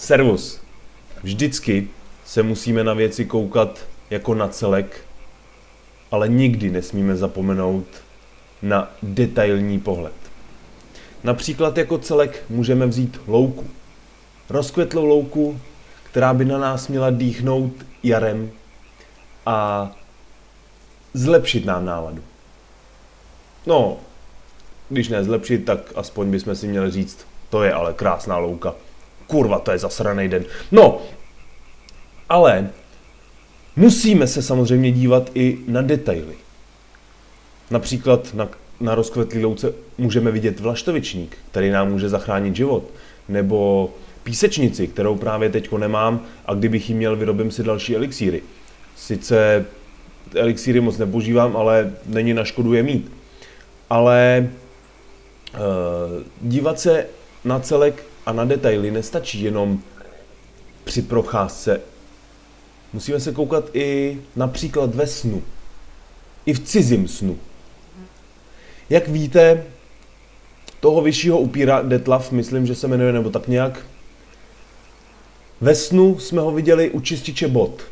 Servus. Vždycky se musíme na věci koukat jako na celek, ale nikdy nesmíme zapomenout na detailní pohled. Například jako celek můžeme vzít louku. Rozkvetlou louku, která by na nás měla dýchnout jarem a zlepšit nám náladu. No, když ne zlepšit, tak aspoň bychom si měli říct, to je ale krásná louka. Kurva, to je zasranej den. No, ale musíme se samozřejmě dívat i na detaily. Například na rozkvetlý louce můžeme vidět vlaštovičník, který nám může zachránit život. Nebo písečnici, kterou právě teďko nemám a kdybych ji měl, vyrobím si další elixíry. Sice elixíry moc nepoužívám, ale není na škodu je mít. Ale dívat se na celek a na detaily nestačí jenom při procházce. Musíme se koukat i například ve snu. I v cizím snu. Jak víte, toho vyššího upíra Detlav, myslím, že se jmenuje nebo tak nějak, ve snu jsme ho viděli u čističe bot.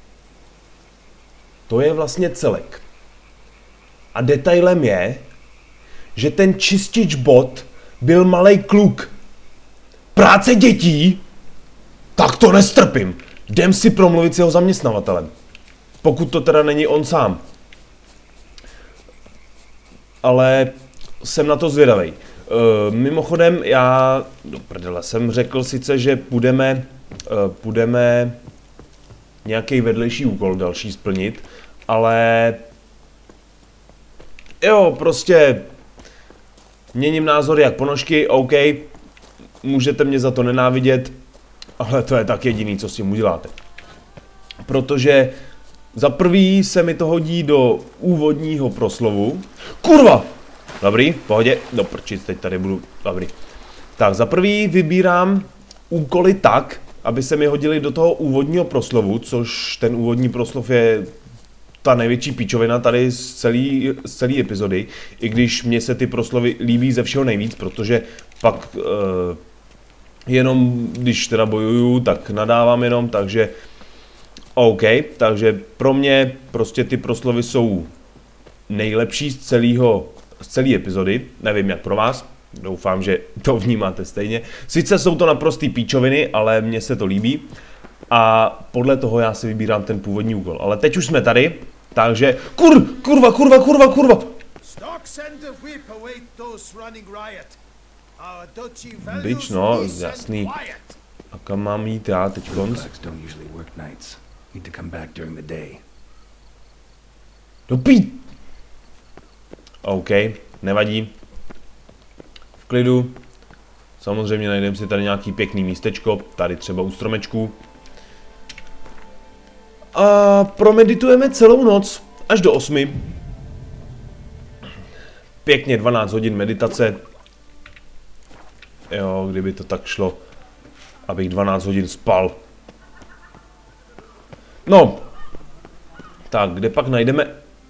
To je vlastně celek. A detailem je, že ten čistič bot byl malej kluk. Práce dětí? Tak to nestrpím. Jdem si promluvit s jeho zaměstnavatelem. Pokud to teda není on sám. Ale jsem na to zvědavej. Mimochodem, já do prdele jsem řekl sice, že půjdeme nějaký vedlejší úkol další splnit, ale jo, prostě měním názor jak ponožky, OK, můžete mě za to nenávidět, ale to je tak jediný, co s tím uděláte. Protože za prvý se mi to hodí do úvodního proslovu. Kurva! Dobrý, v pohodě. No prčic, teď tady budu. Dobrý. Tak, za prvý vybírám úkoly tak, aby se mi hodili do toho úvodního proslovu, což ten úvodní proslov je ta největší píčovina tady z celé epizody. I když mně se ty proslovy líbí ze všeho nejvíc, protože pak jenom, když teda bojuju, tak nadávám jenom, takže OK, takže pro mě prostě ty proslovy jsou nejlepší z celé epizody, nevím jak pro vás, doufám, že to vnímáte stejně. Sice jsou to naprostý píčoviny, ale mně se to líbí a podle toho já si vybírám ten původní úkol. Ale teď už jsme tady, takže kurva! Bič, no, jasný. A kam mám jít já teď konc? Dopít! OK, nevadí. V klidu. Samozřejmě najdeme si tady nějaký pěkný místečko, tady třeba u stromečků. A promeditujeme celou noc, až do 8. Pěkně 12 hodin meditace. Jo, kdyby to tak šlo, abych 12 hodin spal. No, tak kde pak najdeme...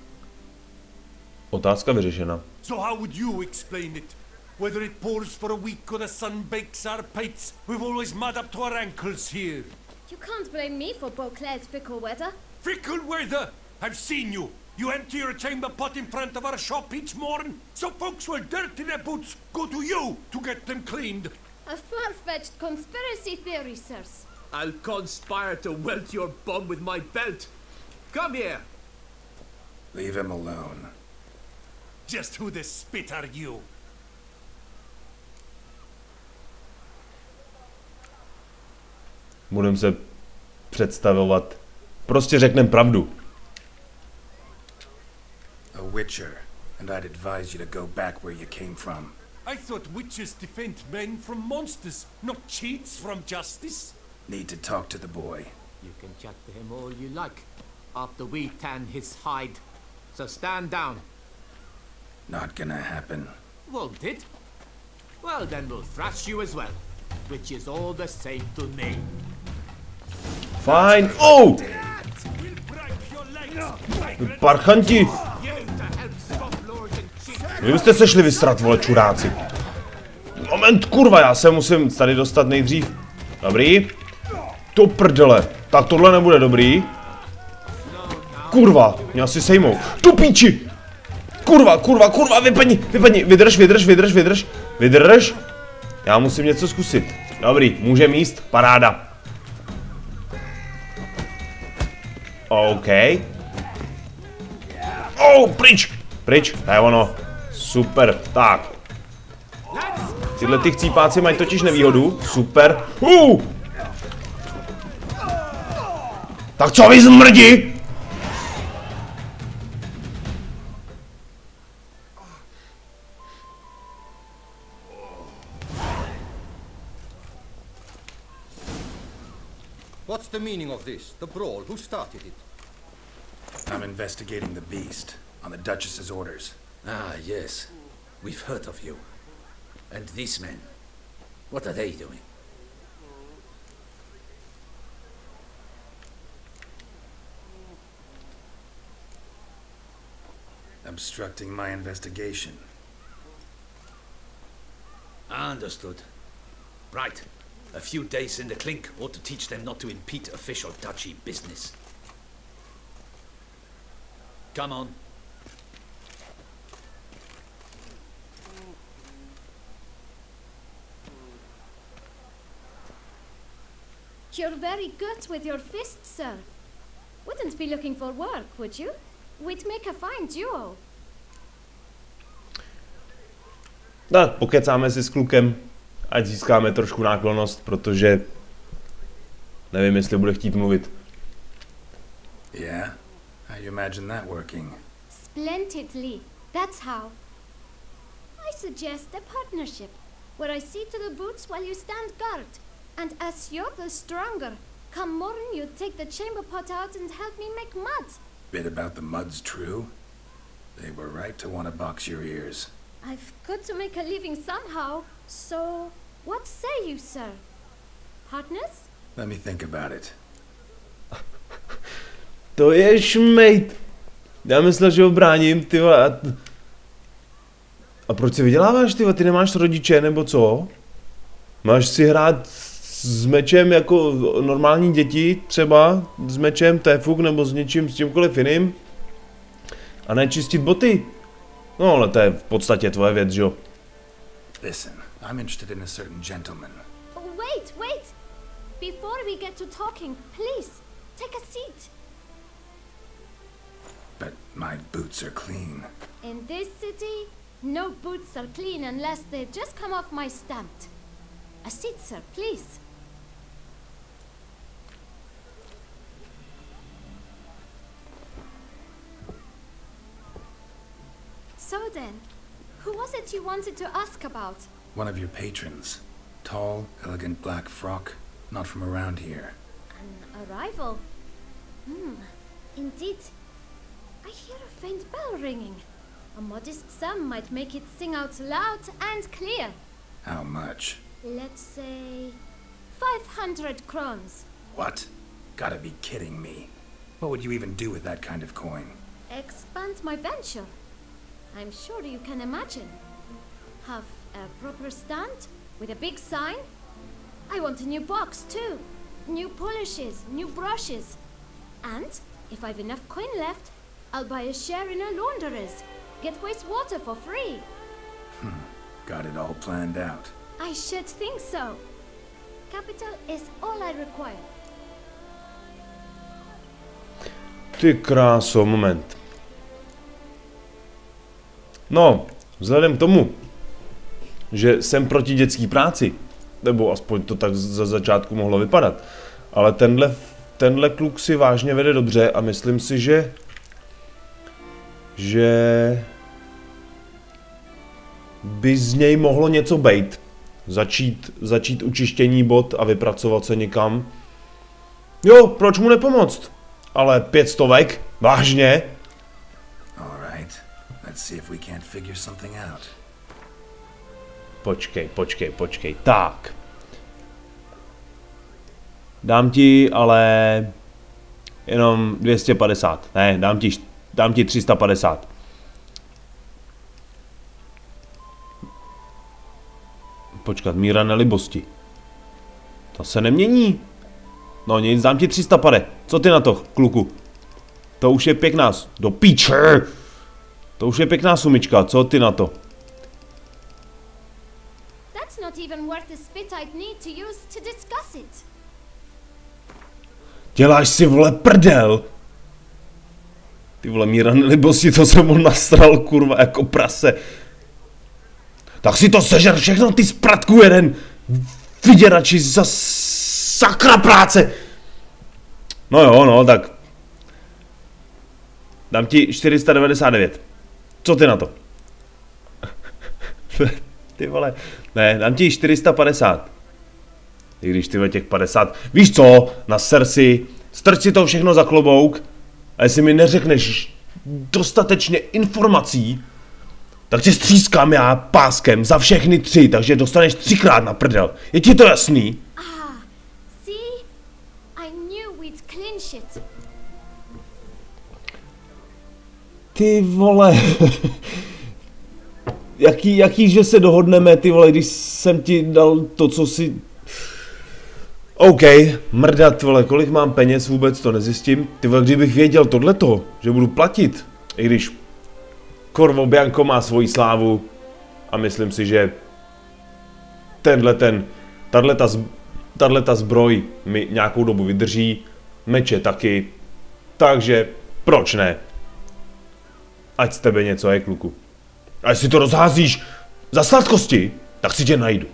Otázka vyřešena. So how would you explain it? Whether it pours for a week or the sun bakes our pates, we've always mud up to our ankles here. You can't blame me for Beauclair's fickle weather. Fickle weather? I've seen you. You empty your chamber pot in front of our shop each morn, so folks will dirty their boots go to you to get them cleaned. A far-fetched conspiracy theory, sirs. I'll conspire to welt your bum with my belt. Come here. Leave him alone. Just who the spit are you? Budem se představovat. Prostě řeknem pravdu. A witcher, and I'd advise you to go back where you came from. I thought witches defend men from monsters, not cheats from justice. Need to talk to the boy. You can chat to him all you like, after we tan his hide. So stand down. Not gonna happen. Won't it? Well, then we'll thrash you as well, which is all the same to me. Fajn. Oh! Parchanti! Vy jste se šli vysrat, vole čuráci. Moment, kurva, já se musím tady dostat nejdřív. Dobrý. To prdele. Tak tohle nebude dobrý. Kurva, mě asi sejmou. Tu píči. Kurva, vypadni. Vydrž. Já musím něco zkusit. Dobrý, můžem jíst, paráda. OK. Pryč, to je ono. Super, tak. Tyhle ty chcípáci mají totiž nevýhodu. Super. Tak co vy zmrdi? What's the meaning of this? The brawl? Who started it? I'm investigating the beast, on the Duchess's orders. Ah, yes. We've heard of you. And these men, what are they doing? Obstructing my investigation. Understood. Right. A few days in the clink ought to teach them not to impede official duchy business. Come on. You're very good with your fists, sir. Wouldn't be looking for work, would you? We'd make a fine duo. Tak, pokecáme si s klukem, ať získáme trošku náklonnost, protože nevím, jestli bude chtít mluvit. Yeah? How you imagine that working? Splendidly. That's how. I suggest a partnership, where I see to the boots while you stand guard. And as you're the stronger, come morn you take the chamber pot out and help me make mud. Bit about the mud's true? They were right to want to box your ears. I've got to make a living somehow, so what say you, sir? Partners? Let me think about it. To je šmejt. Já myslel, že ho bráním, ty vole. A proč si vyděláváš, ty vole? Ty nemáš rodiče, nebo co? Máš si hrát s mečem jako normální děti, třeba s mečem, téfuk, nebo s něčím, s čímkoliv jiným. A ne čistit boty. No, ale to je v podstatě tvoje věc, že jo? Listen, I'm interested in a certain gentleman. Wait! Before we get to talking, please, take a seat. But my boots are clean. In this city, no boots are clean unless they just come off my stamp. A seat, sir, please. So then, who was it you wanted to ask about? One of your patrons. Tall, elegant black frock. Not from around here. An arrival? Indeed. I hear a faint bell ringing. A modest sum might make it sing out loud and clear. How much? Let's say 500 crowns. What? Gotta be kidding me. What would you even do with that kind of coin? Expand my venture. I'm sure you can imagine. Have a proper stand with a big sign. I want a new box too. New polishes, new brushes. And if I've enough coin left, I'll buy a share in a launderer's. Get wastewater for free. Got it all planned out. I should think so. Capital is all I require. Ty kráso, moment. No, vzhledem k tomu, že jsem proti dětské práci, nebo aspoň to tak za začátku mohlo vypadat, ale tenhle kluk si vážně vede dobře a myslím si, že by z něj mohlo něco bejt. Začít učištění bot a vypracovat se někam. Jo, proč mu nepomoct? Ale 500, vážně? Alright, let's see if we can't figure something out. Počkej, tak. Dám ti ale jenom 250, ne, dám ti 350. Počkat, míra nelibosti. To se nemění. No nic, dám ti 300 pade. Co ty na to, kluku? To už je pěkná, do píče. To už je pěkná sumička, co ty na to? That's not even worth the spit I'd need to use to discuss it. Děláš si, vole, prdel. Ty vole, míra nelibosti, to jsem mu nasral, kurva, jako prase. Tak si to sežer všechno, ty spratku jeden. Vyděrači za sakra práce. No jo, no, tak. Dám ti 499. Co ty na to? Ty vole. Ne, dám ti 450. I když ty těch 50. Víš co? Naser si. Strč si to všechno za klobouk. A jestli mi neřekneš dostatečně informací, tak tě střískám já páskem za všechny 3, takže dostaneš 3krát na prdel. Je ti to jasný? See? I knew we'd clinch it. Ty vole. jaký, že se dohodneme, ty vole, když jsem ti dal to, co si... OK, mrdat, vole, kolik mám peněz, vůbec to nezjistím. Ty vole, kdybych věděl tohleto, že budu platit, i když Corvo Bianco má svoji slávu a myslím si, že tato zbroj mi nějakou dobu vydrží, meče taky, takže proč ne? Ať z tebe něco je, kluku. A jestli to rozházíš za sladkosti, tak si tě najdu.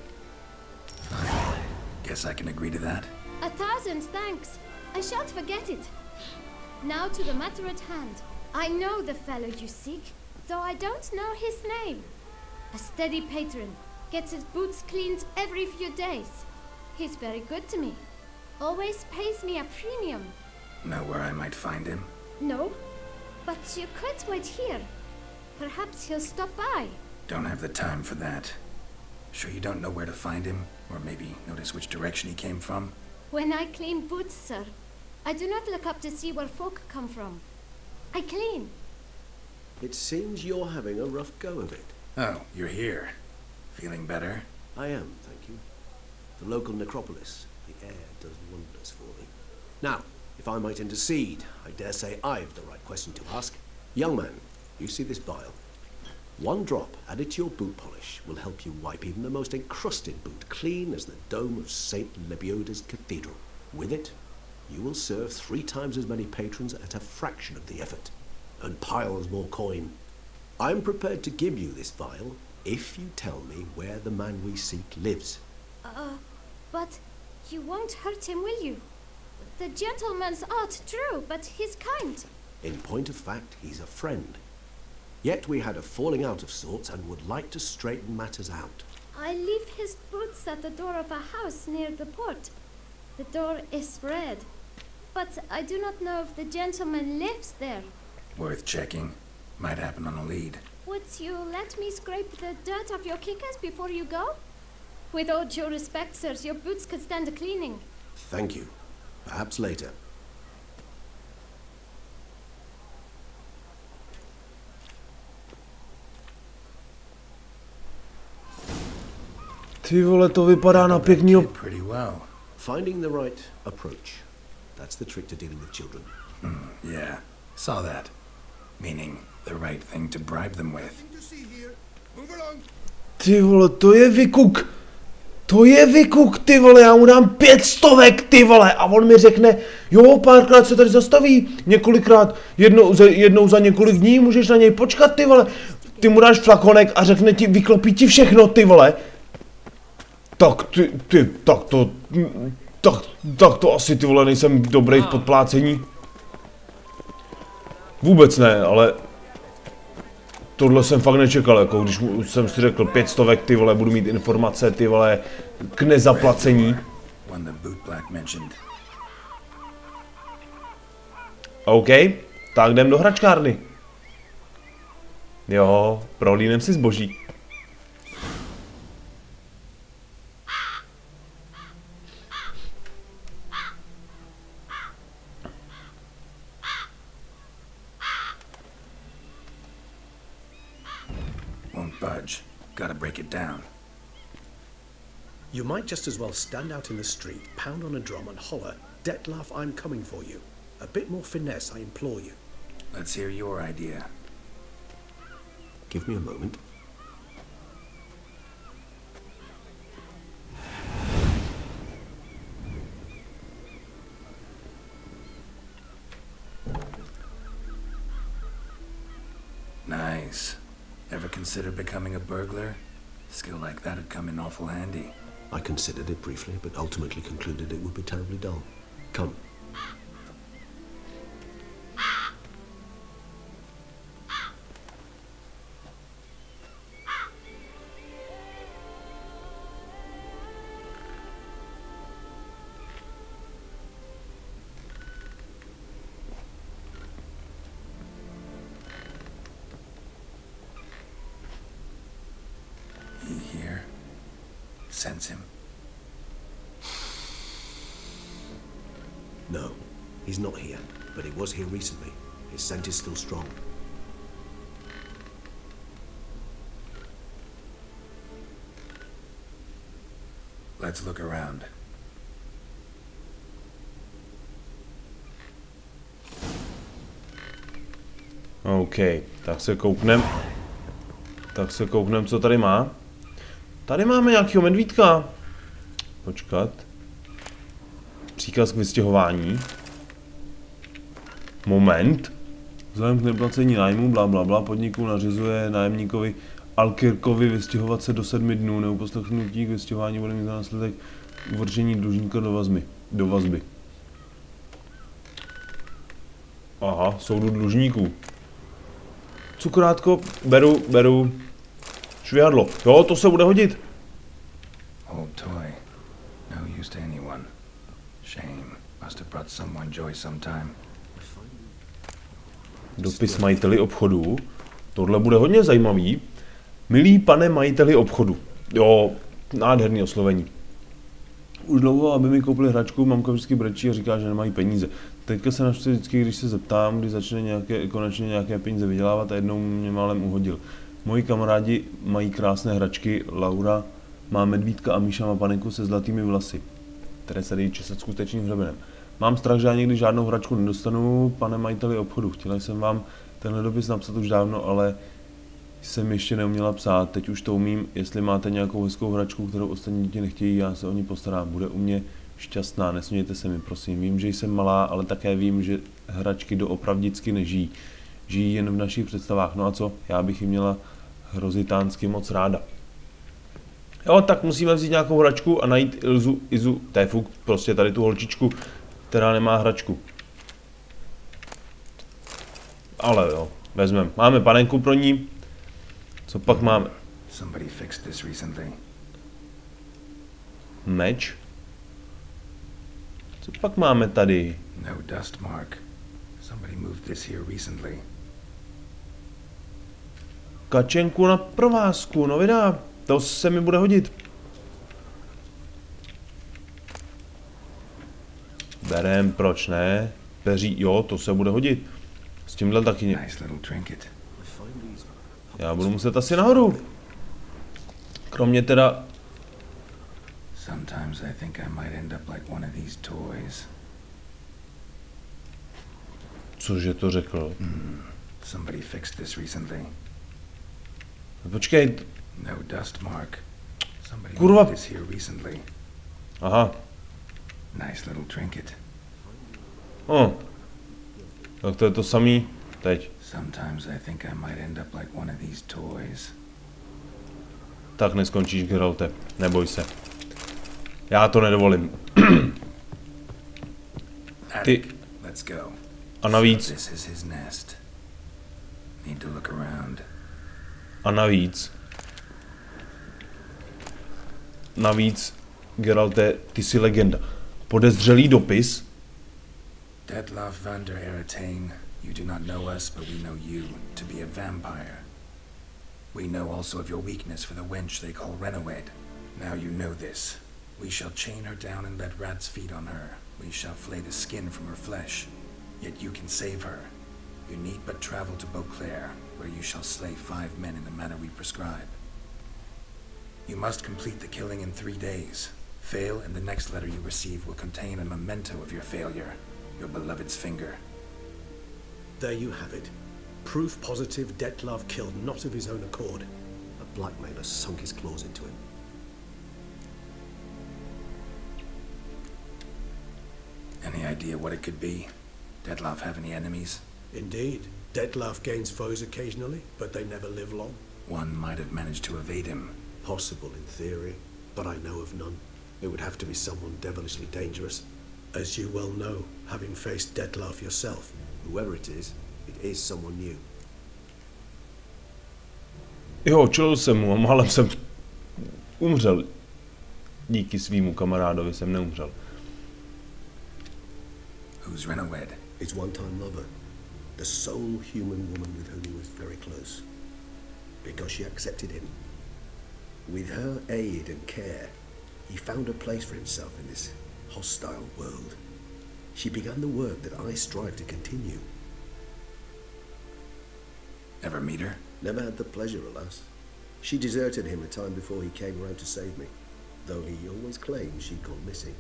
Guess I can agree to that. 1,000 thanks. I shan't forget it. Now to the matter at hand. I know the fellow you seek, though I don't know his name. A steady patron, gets his boots cleaned every few days. He's very good to me. Always pays me a premium. Know where I might find him? No, but you could wait here. Perhaps he'll stop by. Don't have the time for that. Sure you don't know where to find him? Or maybe notice which direction he came from? When I clean boots, sir, I do not look up to see where folk come from. I clean. It seems you're having a rough go of it. Oh, you're here. Feeling better? I am, thank you. The local necropolis. The air does wonders for me. Now, if I might intercede, I dare say I've the right question to ask. Young man, you see this vial? 1 drop added to your boot polish will help you wipe even the most encrusted boot clean as the dome of St. Lebioda's Cathedral. With it, you will serve 3 times as many patrons at a fraction of the effort, and piles more coin. I'm prepared to give you this vial if you tell me where the man we seek lives. But you won't hurt him, will you? The gentleman's art, true, but he's kind. In point of fact, he's a friend. Yet we had a falling out of sorts and would like to straighten matters out. I leave his boots at the door of a house near the port. The door is red, but I do not know if the gentleman lives there. Worth checking. Might happen on a lead. Would you let me scrape the dirt off your kickers before you go? With all due respect, sirs, your boots could stand a cleaning. Thank you. Perhaps later. Ty vole, to vypadá na pěknýho... Pretty well. Finding the right approach. That's the trick to dealing with children. Yeah, saw that. Meaning the right thing to bribe them with. Ty vole, to je vykuk. To je vykuk, ty vole, já mu dám 500, ty vole, a on mi řekne, jo, párkrát se tady zastaví, několikrát, jednou za několik dní, můžeš na něj počkat, ty vole. Ty mu dáš flakonek a řekne ti, vyklopí ti všechno, ty vole. Tak to asi, ty vole, nejsem dobrý v podplácení. Vůbec ne, ale tohle jsem fakt nečekal, jako když jsem si řekl 500, ty vole, budu mít informace, ty vole, k nezaplacení. OK, tak jdem do hračkárny. Jo, prohlídnem si zboží. Won't budge. Gotta break it down. You might just as well stand out in the street, pound on a drum and holler, "Dettlaff, I'm coming for you." A bit more finesse, I implore you. Let's hear your idea. Give me a moment. Nice. Ever consider becoming a burglar? Skill like that'd come in awful handy. I considered it briefly, but ultimately concluded it would be terribly dull. Come. Sense him? No, he's not here, but he was here recently. His scent is still strong. Let's look around. OK, tak se kouknem. Co tady má. Tady máme nějakýho medvídka. Počkat. Příkaz k vystěhování. Moment. Vzhledem k neplacení nájmu, blablabla, podniku nařizuje nájemníkovi Alkirkovi vystěhovat se do 7 dnů. Neuposlechnutí k vystěhování bude mít za následek uvržení dlužníka do vazby. Aha, soudu dlužníků. Cukrátko, beru. Švihadlo. Jo, to se bude hodit. Old toy. No use to anyone. Shame. Must have brought someone joy sometime. Dopis majiteli obchodu. Tohle bude hodně zajímavý. Milý pane majiteli obchodu. Jo, nádherný oslovení. Už dlouho, aby mi koupili hračku, mamka vždycky brečí a říká, že nemají peníze. Teďka se naštve vždycky, když se zeptám, kdy začne konečně nějaké peníze vydělávat a jednou mě málem uhodil. Moji kamarádi mají krásné hračky, Laura má medvídka a Míša má panenku se zlatými vlasy, které se dají česat skutečným hřebenem. Mám strach, že já někdy žádnou hračku nedostanu, pane majiteli obchodu. Chtěla jsem vám tenhle dopis napsat už dávno, ale jsem ještě neuměla psát, teď už to umím. Jestli máte nějakou hezkou hračku, kterou ostatní děti nechtějí, já se o ní postarám. Bude u mě šťastná, nesmějte se mi, prosím. Vím, že jsem malá, ale také vím, že hračky doopravdicky nežijí. Žijí jen v našich představách. No a co? Já bych ji měla hrozitánsky moc ráda. Jo, tak musíme vzít nějakou hračku a najít Izu, to je fuk, prostě tady tu holčičku, která nemá hračku. Ale jo, vezmeme. Máme panenku pro ní. Co pak máme? Meč? Co pak máme tady? No dust mark. Somebody moved this here recently. Kačenku na provázku, no vydá. To se mi bude hodit. Berem, proč ne? Peří, jo, to se bude hodit. S tímhle taky. Já budu muset asi nahoru. Kromě teda... Sometimes I think I might end up like one of these toys. Cože to řekl? Somebody fixed this recently. Počkej. No dust mark. Somebody Kurva. moved this here recently. Aha. Nice little trinket. Tak to je to samý teď. Sometimes I think I might end up like one of these toys. Tak neskončíš, Geralte. Neboj se. Já to nedovolím. Ty. Let's go. A navíc. This is his nest. Need to look around. A navíc, Geralte, ty jsi legenda. Podezřelý dopis. Dettlaff van der Eretain, you do not know us, but we know you to be a vampire. We know also of your weakness for the wench they call Renowed. Now you know this. We shall chain her down and let rats feed on her. We shall flay the skin from her flesh. Yet you can save her. You need but travel to Beauclair, where you shall slay 5 men in the manner we prescribe. You must complete the killing in 3 days. Fail, and the next letter you receive will contain a memento of your failure. Your beloved's finger. There you have it. Proof positive Dettlaff killed not of his own accord. A blackmailer sunk his claws into him. Any idea what it could be? Dettlaff have any enemies? Indeed. Dettlaff gains foes occasionally, but they never live long. One might have managed to evade him. Possible in theory, but I know of none. It would have to be someone devilishly dangerous. As you well know, having faced Dettlaff yourself, whoever it is someone new. Jo, čelil jsem mu a málem jsem umřel. Díky svýmu kamarádovi jsem neumřel. Who's Renowed? His one-time lover. The sole human woman with whom he was very close. Because she accepted him. With her aid and care, he found a place for himself in this hostile world. She began the work that I strive to continue. Ever meet her? Never had the pleasure, alas. She deserted him a time before he came around to save me, though he always claimed she'd gone missing.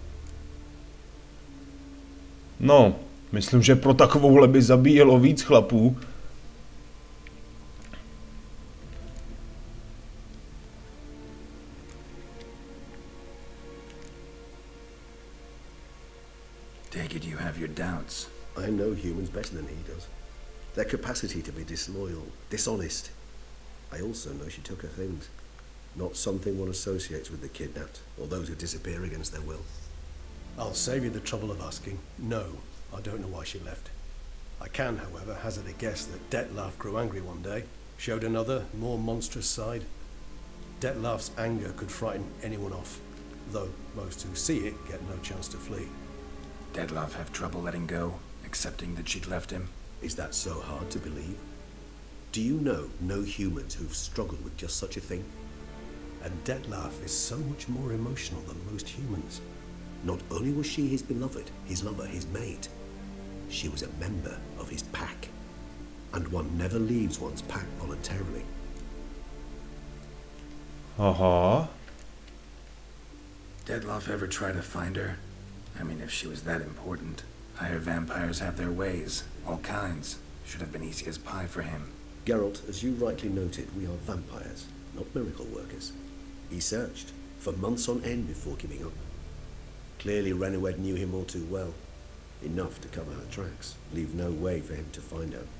No, myslím, že pro takovouhle by zabíjelo víc chlapů. Take it you have your doubts. I know humans better than he does. Their capacity to be disloyal, dishonest. I also know she took her things. Not something one associates with the kidnapped, or those who disappear against their will. I'll save you the trouble of asking. No, I don't know why she left. I can, however, hazard a guess that Dettlaff grew angry one day, showed another, more monstrous side. Dettlaff's anger could frighten anyone off, though most who see it get no chance to flee. Dettlaff have trouble letting go, accepting that she'd left him? Is that so hard to believe? Do you know no humans who've struggled with just such a thing? And Dettlaff is so much more emotional than most humans. Not only was she his beloved, his lover, his mate, she was a member of his pack. And one never leaves one's pack voluntarily. Aha. Dettlaff ever try to find her? I mean, if she was that important. Higher vampires have their ways, all kinds. Should have been easy as pie for him. Geralt, as you rightly noted, we are vampires, not miracle workers. He searched for months on end before giving up. Clearly Renowed knew him all too well. Enough to cover her tracks, leave no way for him to find her.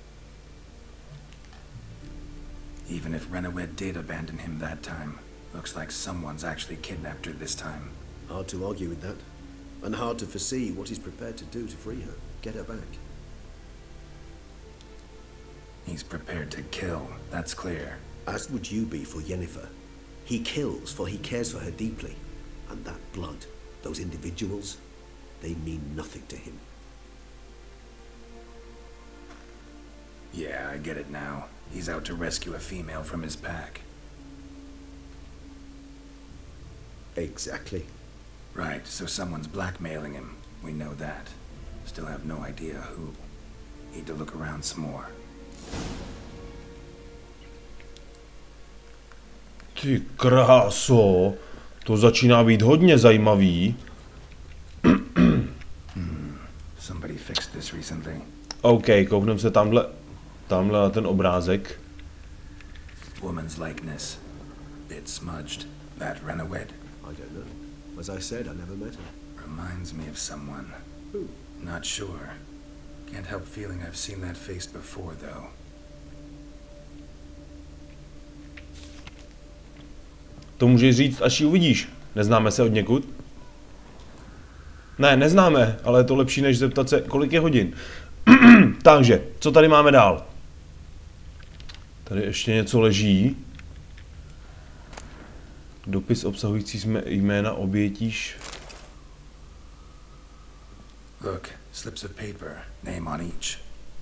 Even if Renowed did abandon him that time, looks like someone's actually kidnapped her this time. Hard to argue with that. And hard to foresee what he's prepared to do to free her, get her back. He's prepared to kill, that's clear. As would you be for Yennefer. He kills, for he cares for her deeply. And that blood, those individuals, they mean nothing to him. Yeah, I get it now. He's out to rescue a female from his pack. Exactly. Right, so someone's blackmailing him. We know that. Still have no idea who. Need to look around some more. Ty kráso, to začíná být hodně zajímavý. Somebody fixed this recently. OK, koukneme se tamhle na ten obrázek. Woman's likeness. Bit smudged. That Renowed? I don't know. As I said, I never met her. Reminds me of someone. Who? Not sure. Can't help feeling I've seen that face before, though. To můžeš říct, až ji uvidíš. Neznáme se od někud? Ne, neznáme, ale je to lepší, než zeptat se, kolik je hodin. Takže, co tady máme dál? Tady ještě něco leží. Dopis obsahující jména obětíš. Look, slips of paper, name on each.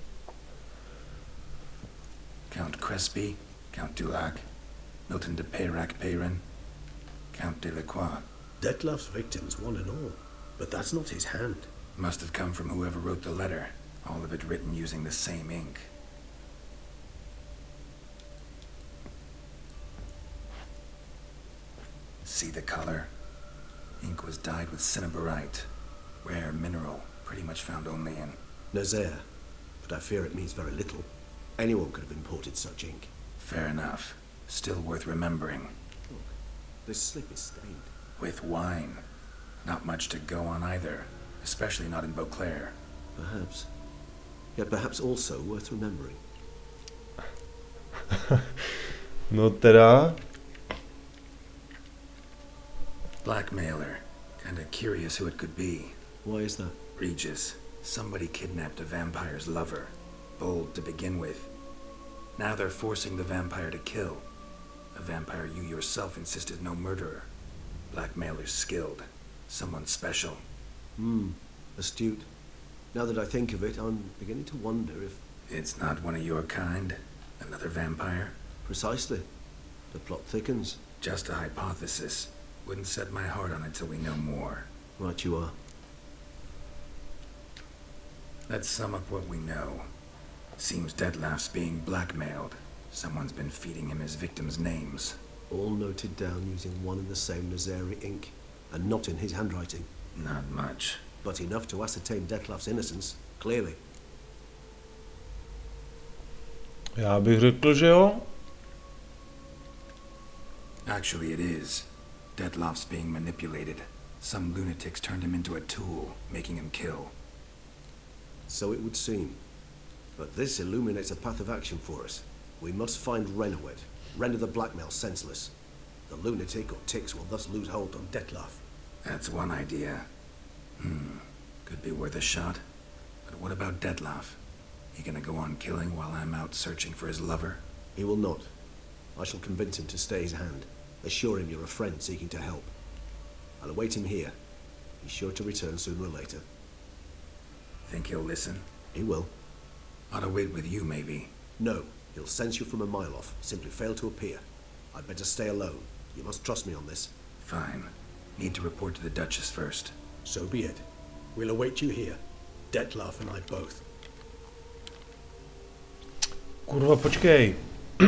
Count Crespi, Count Dulac, Milton de Peyrac-Peyran, Count de Lacroix. Dettlaff's victims, one and all. But that's not his hand. Must have come from whoever wrote the letter. All of it written using the same ink. See the color? Ink was dyed with cinnabarite. Rare mineral, pretty much found only in Nazaire, but I fear it means very little. Anyone could have imported such ink. Fair enough. Still worth remembering. Look, this slip is stained. With wine. Not much to go on either, especially not in Beauclair. Perhaps. Yet perhaps also worth remembering. No teda. Blackmailer. Kinda curious who it could be. Why is that? Regis. Somebody kidnapped a vampire's lover. Bold to begin with. Now they're forcing the vampire to kill. A vampire you yourself insisted no murderer. Blackmailer's skilled. Someone special. Astute. Now that I think of it, I'm beginning to wonder if... It's not one of your kind? Another vampire? Precisely. The plot thickens. Just a hypothesis. Wouldn't set my heart on it till we know more. Right you are. Let's sum up what we know. Seems Detlef's being blackmailed. Someone's been feeding him his victims' names. All noted down using one and the same Nazari ink, and not in his handwriting. Not much. But enough to ascertain Detlef's innocence, clearly. Já bych řekl, že jo. Actually it is. Detlef's being manipulated. Some lunatics turned him into a tool, making him kill. So it would seem. But this illuminates a path of action for us. We must find Renowed, render the blackmail senseless. The lunatic or ticks will thus lose hold on Detlef. That's one idea. Could be worth a shot. But what about Detlef? He gonna go on killing while I'm out searching for his lover? He will not. I shall convince him to stay his hand. Assure him you're a friend seeking to help. I'll await him here. He's sure to return sooner or later. Think he'll listen? He will. Ought to wait with you, maybe. No. He'll sense you from a mile off. Simply fail to appear. I'd better stay alone. You must trust me on this. Fine. Need to report to the Duchess first. So be it. We'll await you here. Detlef and I both. Kurva, počkej.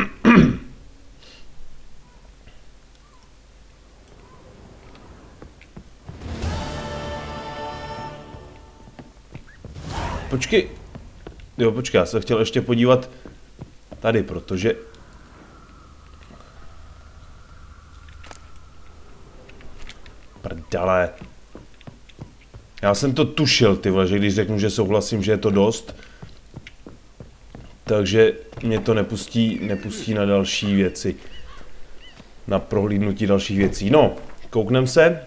Počkej. Jo, počkej, já se chtěl ještě podívat tady, protože... Prdele. Já jsem to tušil, ty vole, že když řeknu, že souhlasím, že je to dost, takže mě to nepustí na další věci. Na prohlídnutí dalších věcí. No, kouknem se.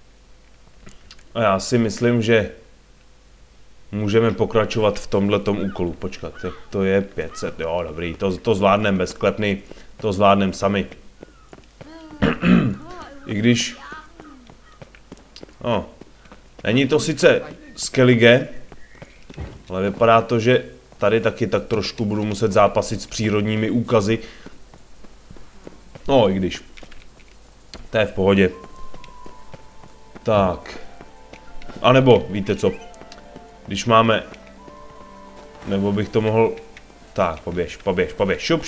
A já si myslím, že můžeme pokračovat v tomhletom úkolu. Počkat, to je 500, jo, dobrý, to zvládneme bez klepny, to zvládneme sami. I když... není to sice Skellige, ale vypadá to, že tady taky tak trošku budu muset zápasit s přírodními úkazy. No, i když. To je v pohodě. Tak. A nebo, víte co? Když máme... Nebo bych to mohl... Tak, poběž. Šup.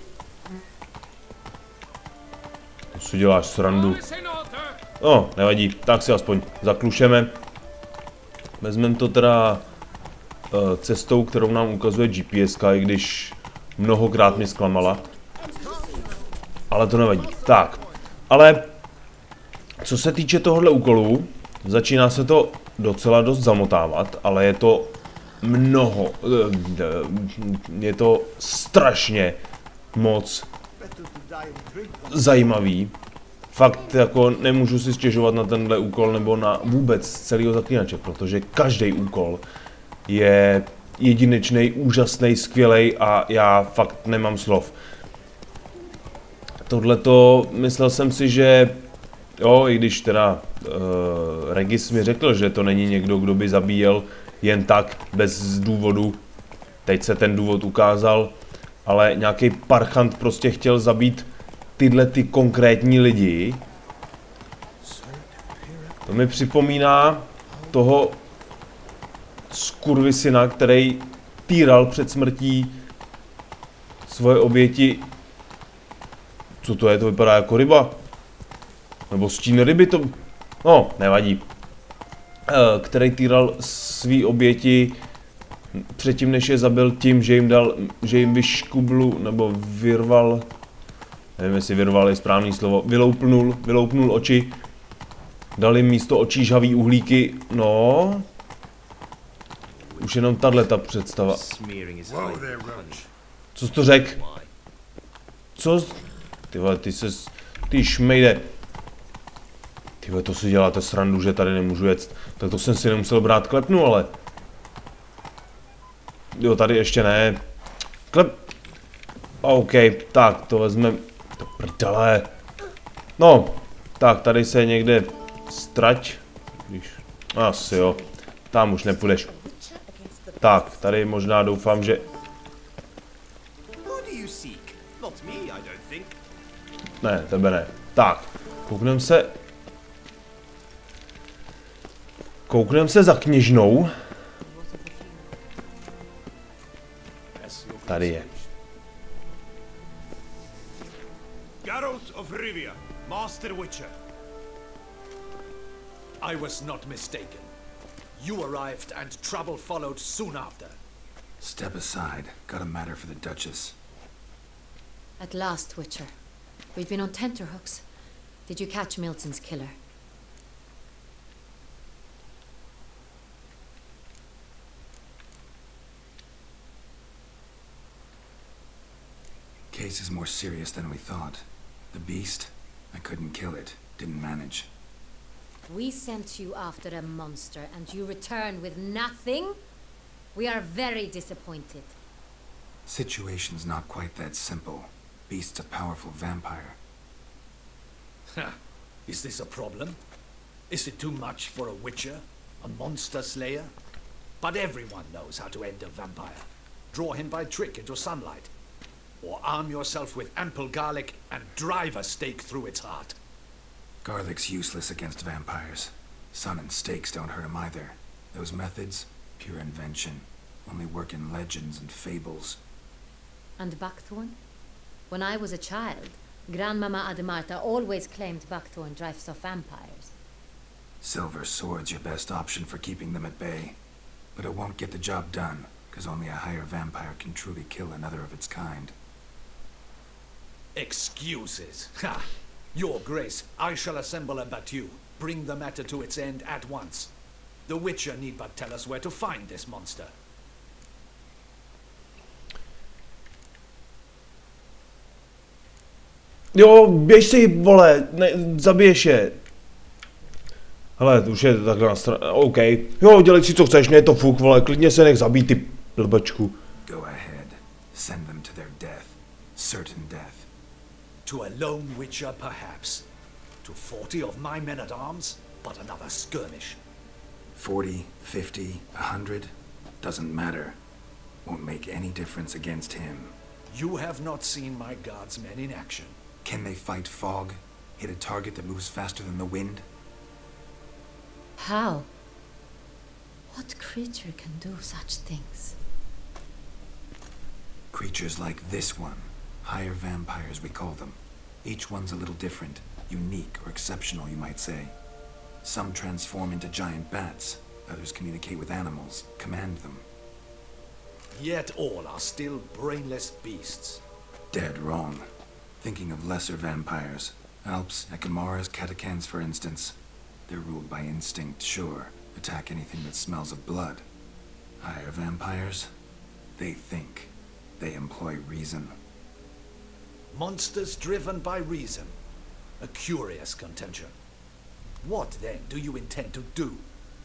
To si děláš srandu. Nevadí, tak si aspoň zaklušeme. Vezmeme to teda cestou, kterou nám ukazuje GPS, i když mnohokrát mě zklamala. Ale to nevadí. Tak, ale co se týče tohohle úkolu, začíná se to docela dost zamotávat, ale je to je to strašně moc zajímavý. Fakt jako nemůžu si stěžovat na tenhle úkol nebo na vůbec celého Zaklínače, protože každý úkol je jedinečný, úžasný, skvělej a já fakt nemám slov. Tohleto myslel jsem si, že jo, i když teda Regis mi řekl, že to není někdo, kdo by zabíjel jen tak, bez důvodu. Teď se ten důvod ukázal, ale nějaký parchant prostě chtěl zabít tyhle ty konkrétní lidi. To mi připomíná toho skurvisyna, který týral před smrtí svoje oběti. Co to je? To vypadá jako ryba. Nebo stín ryby to... No, nevadí. Který týral svý oběti předtím, než je zabil tím, že jim vyškublu, nebo vyrval... Nevím, jestli vyrval je správný slovo. Vyloupnul oči. Dal jim místo očí žhavý uhlíky. No... Už jenom tato představa. Co jsi to řekl? Co? Ty vole, ty šmejde. Ty vole, to si děláte srandu, že tady nemůžu jet. Tak to jsem si nemusel brát, klepnu, ale. Jo, tady ještě ne. OK, tak, to vezmeme. To prdele. No, tak, tady se někde strať. Asi jo. Tam už nepůjdeš. Tak, tady možná doufám, že... Ne, tebe ne. Tak, kouknem se za kněžnou. Tady je. Geralt of Rivia, Master Witcher. I was not mistaken. You arrived and trouble followed soon after. Step aside. Got a matter for the Duchess. At last, Witcher. We've been on tenterhooks. Did you catch Milton's killer? Case is more serious than we thought. The beast, I couldn't kill it. Didn't manage. We sent you after a monster, and you returned with nothing? We are very disappointed. Situation's not quite that simple. Beast's a powerful vampire. Is this a problem? Is it too much for a witcher? A monster slayer? But everyone knows how to end a vampire. Draw him by trick into sunlight. Or arm yourself with ample garlic and drive a stake through its heart. Garlic's useless against vampires. Sun and stakes don't hurt him either. Those methods, pure invention. Only work in legends and fables. And buckthorn? When I was a child, Grandmama Ademarta always claimed buckthorn drives off vampires. Silver sword's your best option for keeping them at bay. But it won't get the job done, because only a higher vampire can truly kill another of its kind. Excuses. Ha! Your Grace, I shall assemble a battue. Bring the matter to its end at once. The Witcher need but tell us where to find this monster. Jo, běž si, vole, ne, zabiješ je. Hele, už je takhle na straně, OK. Jo, dělej si co chceš, ne to fuk, vole, klidně se nech zabít, ty blbečku. Go ahead. Send them to their death. Certain death. To a lone Witcher, perhaps. To 40 of my men-at-arms, but another skirmish. 40, 50, 100, doesn't matter. Won't make any difference against him. You have not seen my guardsmen in action. Can they fight fog? Hit a target that moves faster than the wind? How? What creature can do such things? Creatures like this one. Higher vampires, we call them. Each one's a little different. Unique or exceptional, you might say. Some transform into giant bats. Others communicate with animals, command them. Yet all are still brainless beasts. Dead wrong. Thinking of lesser vampires. Alps, Ekamaras, Catechans, for instance. They're ruled by instinct, sure. Attack anything that smells of blood. Higher vampires? They think. They employ reason. Monsters driven by reason. A curious contention. What, then, do you intend to do?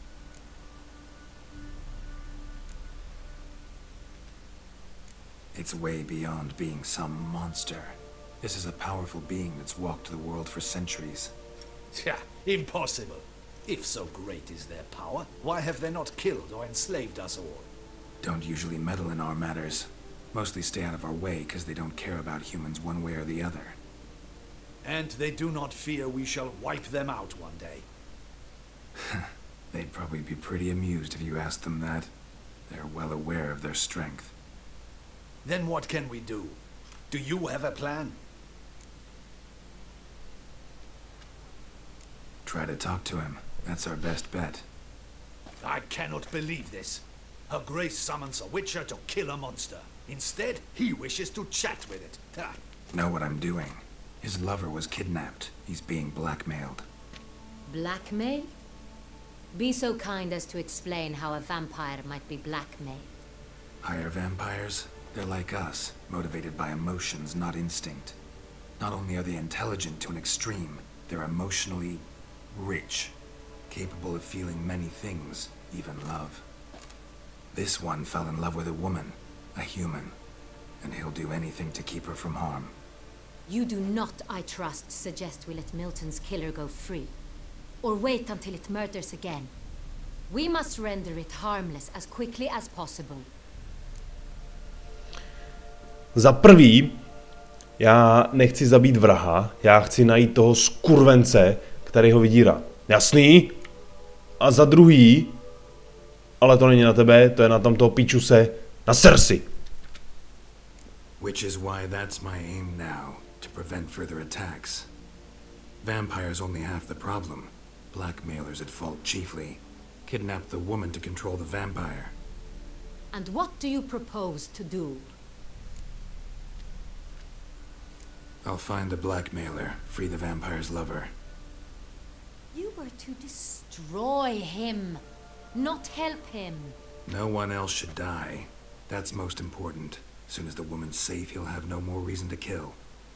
It's way beyond being some monster. This is a powerful being that's walked the world for centuries. Yeah, impossible. If so great is their power, why have they not killed or enslaved us all? Don't usually meddle in our matters. Mostly stay out of our way because they don't care about humans one way or the other. And they do not fear we shall wipe them out one day. They'd probably be pretty amused if you asked them that. They're well aware of their strength. Then what can we do? Do you have a plan? Try to talk to him. That's our best bet. I cannot believe this. Her Grace summons a witcher to kill a monster. Instead, he wishes to chat with it. Ha. Know what I'm doing. His lover was kidnapped. He's being blackmailed. Blackmail? Be so kind as to explain how a vampire might be blackmailed. Higher vampires? They're like us, motivated by emotions, not instinct. Not only are they intelligent to an extreme, they're emotionally rich, capable of feeling many things, even love. This one fell in love with a woman, a human, and he'll do anything to keep her from harm. You do not, I trust, suggest we let Milton's killer go free. Or wait until it murders again. We must render it harmless as quickly as possible. Za prvý, já nechci zabít vraha, já chci najít toho skurvence, který ho vydírá. Jasný? A za druhý, ale to není na tebe, to je na tamtoho píčuse, na Cersei. Which is why that's my aim now, to prevent further attacks. Vampires only half the problem. Blackmailers at fault chiefly. Kidnap the woman to control the vampire. And what do you propose to do? I'll find the blackmailer, free the vampire's lover. You were to destroy him, not help him. No one else should die. That's most important. As soon as the woman's safe, he'll have no more reason to kill.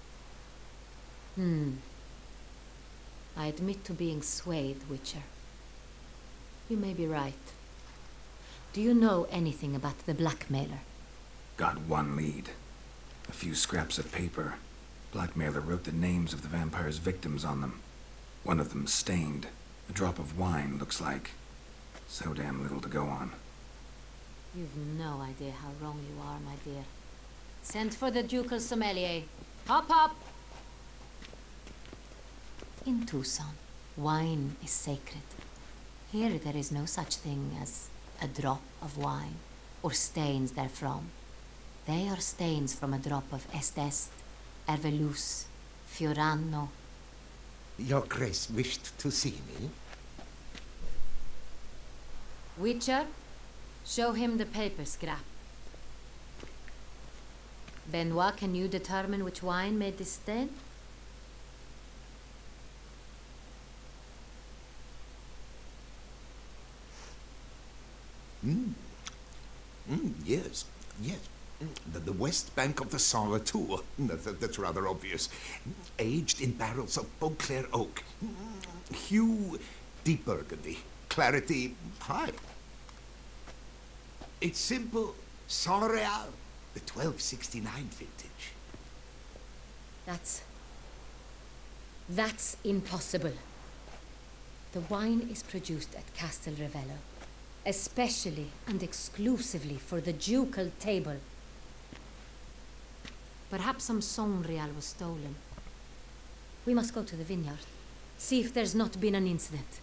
I admit to being swayed, Witcher. You may be right. Do you know anything about the blackmailer? Got one lead. A few scraps of paper. Blackmailer wrote the names of the vampire's victims on them. One of them stained. A drop of wine, looks like. So damn little to go on. You've no idea how wrong you are, my dear. Send for the ducal sommelier. Hop, hop! In Tucson, wine is sacred. Here there is no such thing as a drop of wine, or stains therefrom. They are stains from a drop of Est, Ervelus, Fiorano. Your Grace wished to see me? Witcher, show him the paper scrap. Benoit, can you determine which wine made this stain? Yes, yes. The west bank of the Saint Latour. That's rather obvious. Aged in barrels of Beauclair oak. Hue, deep burgundy. Clarity, high. It's simple. Saint Real, the 1269 vintage. That's impossible. The wine is produced at Castel Ravello, especially and exclusively for the ducal table. Perhaps some Saint Real was stolen. We must go to the vineyard, see if there's not been an incident.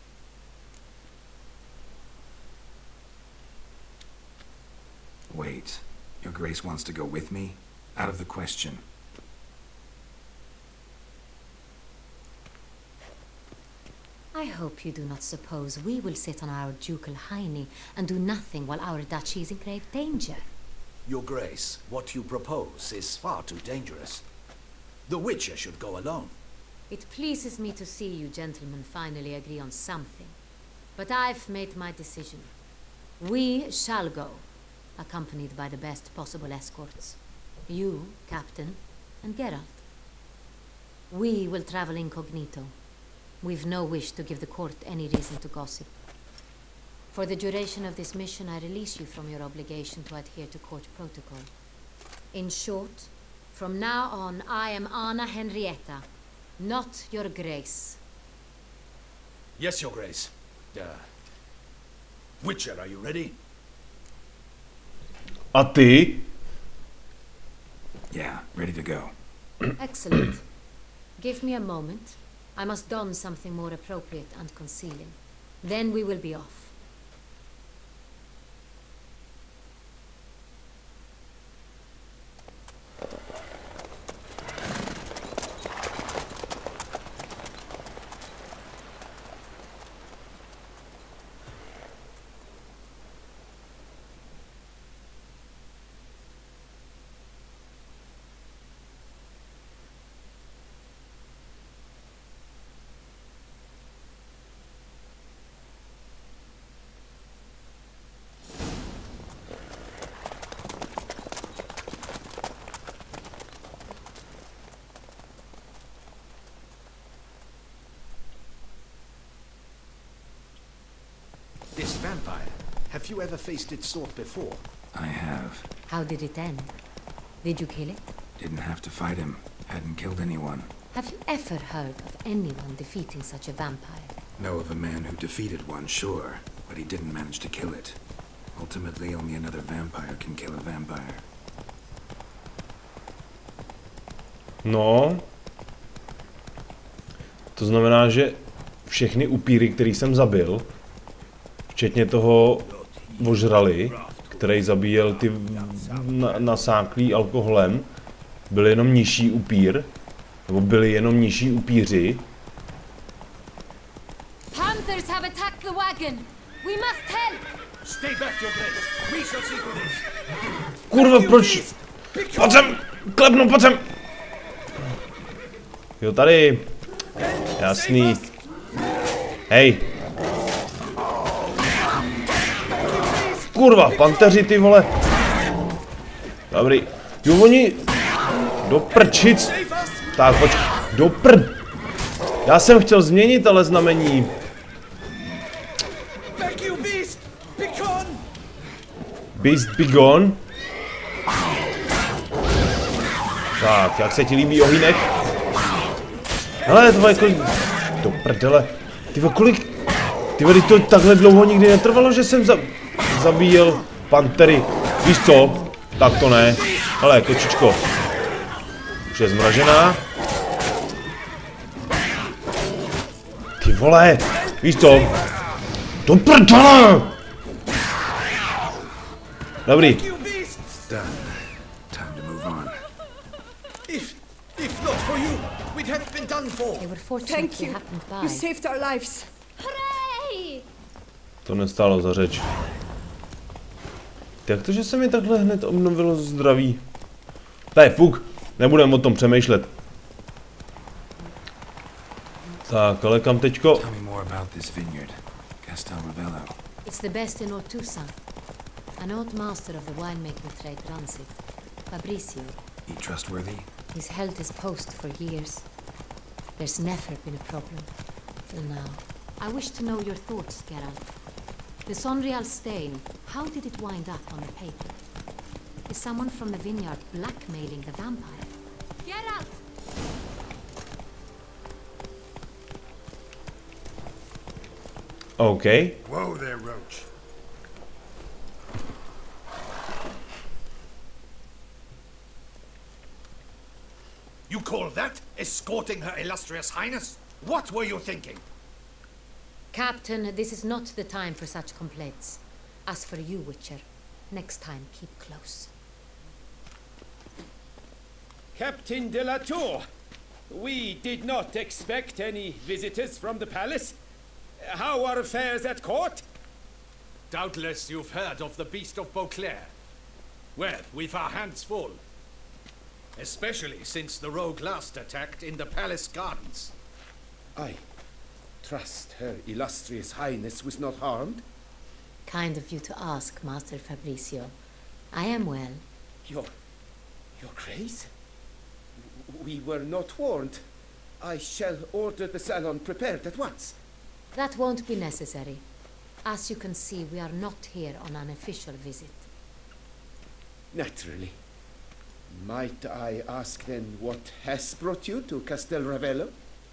Wait. Your Grace wants to go with me? Out of the question. I hope you do not suppose we will sit on our ducal hiney and do nothing while our duchy is in grave danger. Your Grace, what you propose is far too dangerous. The Witcher should go alone. It pleases me to see you gentlemen finally agree on something. But I've made my decision. We shall go, accompanied by the best possible escorts. You, Captain, and Geralt. We will travel incognito. We've no wish to give the court any reason to gossip. For the duration of this mission, I release you from your obligation to adhere to court protocol. In short, from now on, I am Anna Henrietta, not your Grace. Yes, Your Grace. Witcher, are you ready? A ty? Yeah, ready to go. Excellent. Give me a moment. I must don something more appropriate and concealing. Then we will be off. vampire. Have you ever faced its sort before? I have. How did it end? Did you kill it? Didn't have to fight him. Hadn't killed anyone. Have you ever heard of anyone defeating such a vampire? Know of a man who defeated one, sure, but he didn't manage to kill it. Ultimately, only another vampire can kill a vampire. No. To znamená, že všechny upíry, který jsem zabil, včetně toho ožrali, který zabíjel ty nasáklý alkoholem, byl jenom nižší upír, nebo byli jenom nižší upíři. Panthers have attacked the wagon. We must help. Stay back, your grace. We shall see to this. Kurva, proč? Pojď sem! Klepnu, pojď sem! Jo, tady. Jasný. Hej. Kurva, panteři, ty vole. Dobrý. Jo, oni... Do prčic. Tak, pojď. Do Já jsem chtěl změnit, ale znamení. Beast be gone. Tak, jak se ti líbí ohýnek? Hele, to jako... Do prdele. Ty kolik... Ty to takhle dlouho nikdy netrvalo, že jsem zabíjel pantery. Víš co? Tak to ne. Hele, kočičko. Už je zmražená. Ty vole. Víš co? Do prdele! Dobrý. Thank you. You saved our lives. Hooray! To nestálo za řeč. Jak to, že se mi takhle hned obnovilo zdraví? To je fuk. Nebudem o tom přemýšlet. Tak, ale kam teďko? It's the best in all Toussaint. An old master of the winemaking trade runs it. Fabricio. He trustworthy? He's held his post for years. There's never been a problem. Till now. I wish to know your thoughts, Geralt. The Sonreal stain, how did it wind up on the paper? Is someone from the vineyard blackmailing the vampire? Geralt! Okay. Whoa there, Roach. You call that escorting Her Illustrious Highness? What were you thinking? Captain, this is not the time for such complaints. As for you, Witcher, next time keep close. Captain de la Tour, we did not expect any visitors from the palace. How are affairs at court? Doubtless you've heard of the Beast of Beauclair. Well, we've our hands full. Especially since the rogue last attacked in the palace gardens. I trust Her Illustrious Highness was not harmed? Kind of you to ask, Master Fabricio. I am well. Your Grace? We were not warned. I shall order the salon prepared at once. That won't be necessary. As you can see, we are not here on an official visit. Naturally. Might I ask then what has brought you to Castel Ravello?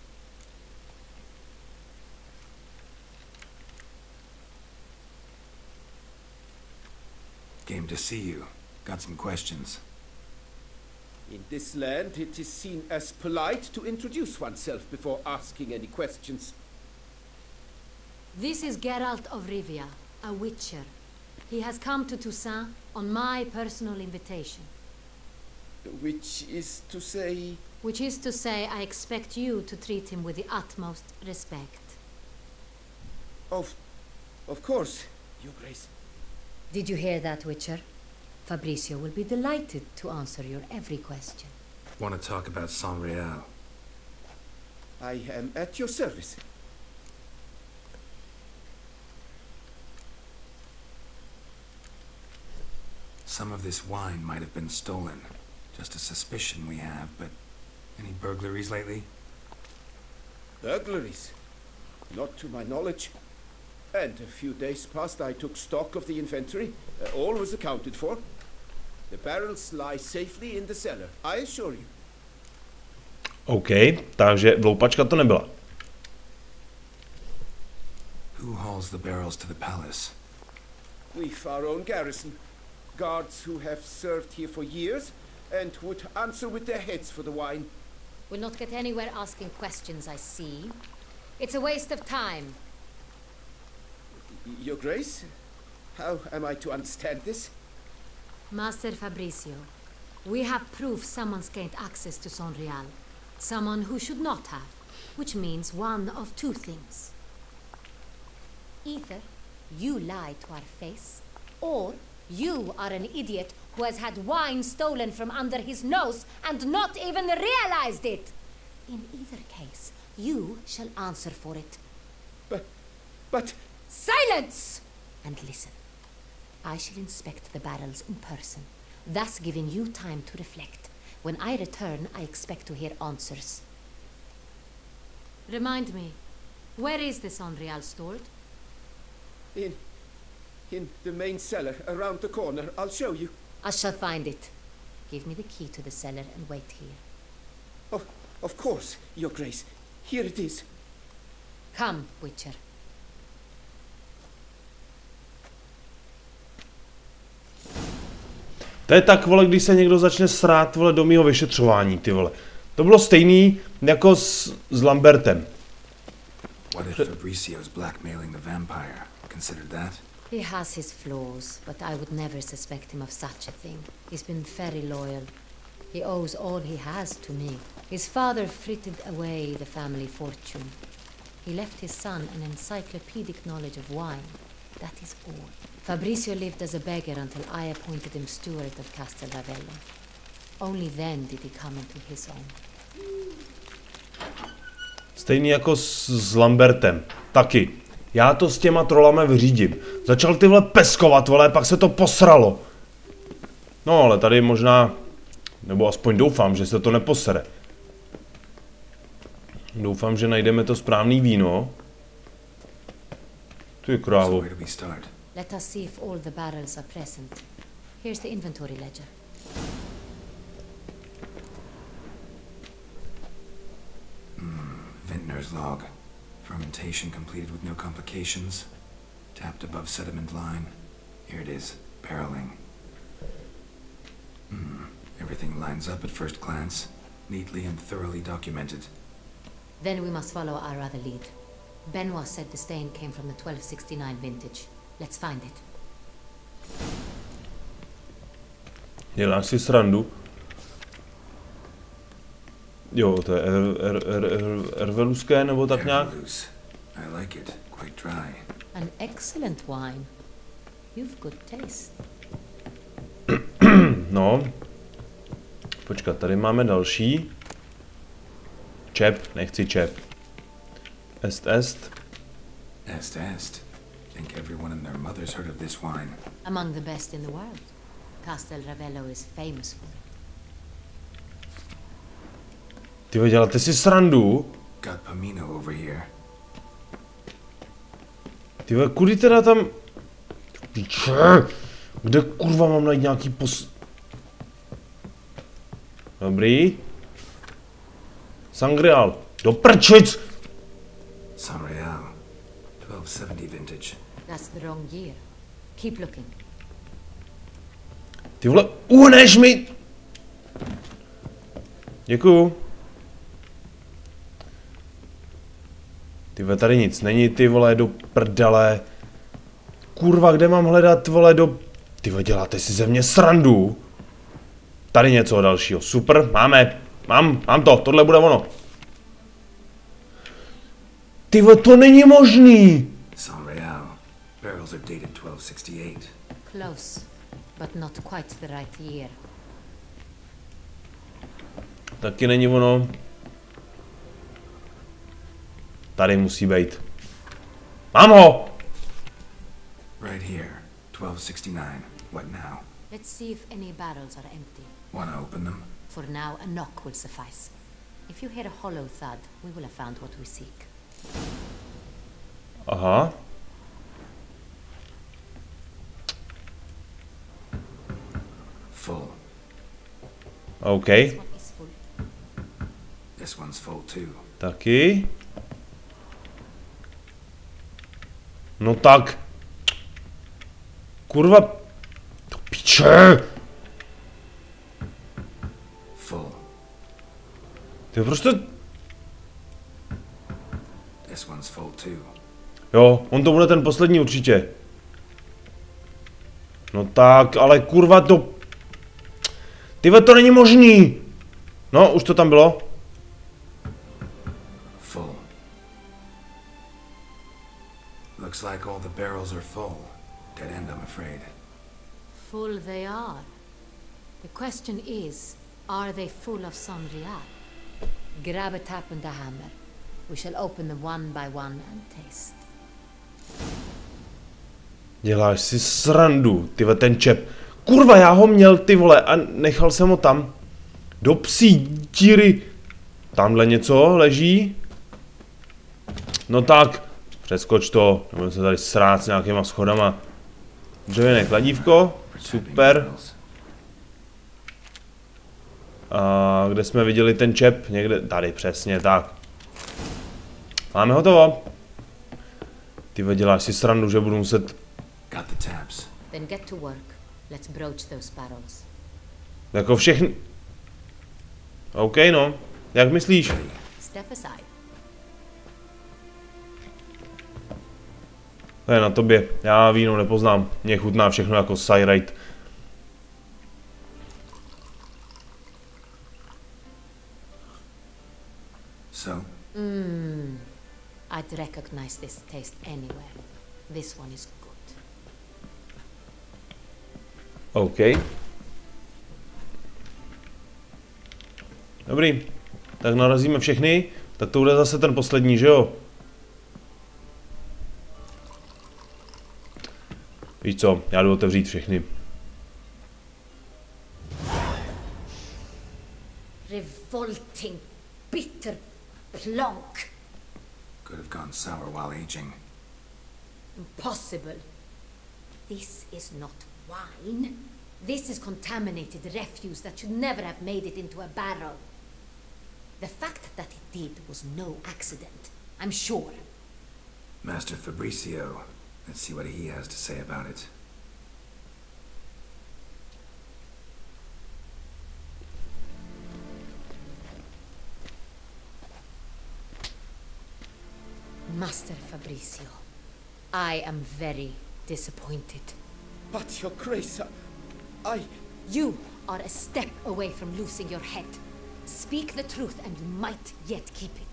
Came to see you. Got some questions. In this land, it is seen as polite to introduce oneself before asking any questions. This is Geralt of Rivia, a witcher. He has come to Toussaint on my personal invitation. Which is to say... Which is to say, I expect you to treat him with the utmost respect. Of course, Your Grace. Did you hear that, Witcher? Fabricio will be delighted to answer your every question. Want to talk about Sonreal? I am at your service. Some of this wine might have been stolen. Just a suspicion we have, but any burglaries lately? Burglaries? Not to my knowledge. And a few days past, I took stock of the inventory. All was accounted for. The barrels lie safely in the cellar, I assure you. OK, takže vloupačka to nebyla. Who hauls the barrels to the palace? We've our own garrison. Guards who have served here for years and would answer with their heads for the wine. We'll not get anywhere asking questions, I see. It's a waste of time. Your Grace? How am I to understand this? Master Fabricio, we have proof someone's gained access to Sonreal. Someone who should not have, which means one of two things. Either you lie to our face, or you are an idiot who has had wine stolen from under his nose and not even realized it. In either case, you shall answer for it. But... Silence! And listen. I shall inspect the barrels in person, thus giving you time to reflect. When I return, I expect to hear answers. Remind me, where is the Sonreal stored? In the main cellar, around the corner. I'll show you. I shall find it. Give me the key to the cellar and wait here. Oh, of course, Your Grace. Here it is. Come, Witcher. To je tak, vole, když se někdo začne srát, vole, do mýho vyšetřování, ty vole. To bylo stejný jako s Lambertem. What if Fabricio's blackmailing the vampire? Considered that? He has his flaws, but I would never suspect him of such a thing. He's been very loyal. He owes all he has to me. His father frittered away the family fortune. He left his son an encyclopedic knowledge of wine. That is all. Fabricio lived as a beggar until I appointed him steward of Castel Ravello. Only then did he come into his own. Stejný jako s Lambertem. Taky. Já to s těma trolama vyřídím. Začal ty vole peskovat, vole, pak se to posralo. No, ale tady možná, nebo aspoň doufám, že se to neposere. Doufám, že najdeme to správný víno. Ty krávo. Let us see if all the barrels are present. Here's the inventory ledger. Vintner's log. Fermentation completed with no complications. Tapped above sediment line. Here it is. Barreling. Everything lines up at first glance. Neatly and thoroughly documented. Then we must follow our other lead. Benoit said the stain came from the 1269 vintage. Let's find it. Děláš si srandu? Jo, to je Erveluské nebo tak nějak? I like it. Quite dry. An excellent wine. You've good taste. No. Počkat, tady máme další. Čep, nechci čep. Est. Est. Think everyone and their mother's heard of this wine. Among the best in the world. Castel Ravello is famous for it. Ty děláte si srandu? Got Pomino over here. Ty kudy teda tam... Kde kurva mám najít nějaký Dobrý. Sangreal. Do prčic! Sonreal. 1270 vintage. That's the wrong year. Keep looking. Ty vole, uhneš mi! Děkuju. Ty vole, tady nic není, ty vole, do prdele. Kurva, kde mám hledat, vole, do... Ty vole, děláte si ze mě srandu. Tady něco dalšího, super, máme. Mám to, tohle bude ono. Ty vole, to není možný. Sonreal. Barrels are dated 1268. Close, but not quite the right year. Taky není ono. Tady musí být. Mám ho! Right here. 1269. What now? Let's see if any barrels are empty. Wanna open them? For now, a knock will suffice. If you hear a hollow thud, we will have found what we seek. Aha. Full. OK. This one's full too. Taky. No tak. Kurva. To piče. Full. Ty prostě... This one's full too. Jo, on to bude ten poslední určitě. No tak, ale kurva to... Tyve, to není možný. No, už to tam bylo. Full. Looks like all the barrels are full. Dead end, I'm afraid. Full they are. The question is, are they full of Sangria? Grab a tap and a hammer. We shall open them one by one and taste. Děláš si srandu, tyve, ten čep. Kurva, já ho měl, ty vole, a nechal jsem ho tam. Do psí díry. Tamhle něco leží. No tak, přeskoč to. Nebudeme se tady srát s nějakýma schodama. Dřevěné kladívko, super. A kde jsme viděli ten čep? Někde, tady přesně, tak. Máme hotovo. Ty děláš si srandu, že budu muset... Then get to work. Let's broach those barrels. Jako všechny... OK, no. Jak myslíš? Step aside. To je na tobě. Já víno nepoznám. Mně chutná všechno jako Cyrite. So? I'd recognize this taste anywhere. This one is good. OK. Dobrý. Tak narazíme všechny. Tak to bude zase ten poslední, že jo? Víš co, já jdu otevřít všechny. Revolting, bitter plonk. Could have gone sour while aging. Impossible. This is not wine. This is contaminated refuse that should never have made it into a barrel. The fact that it did was no accident, I'm sure. Master Fabricio. Let's see what he has to say about it. Master Fabricio, I am very disappointed. But, Your Grace, You are a step away from losing your head. Speak the truth and you might yet keep it.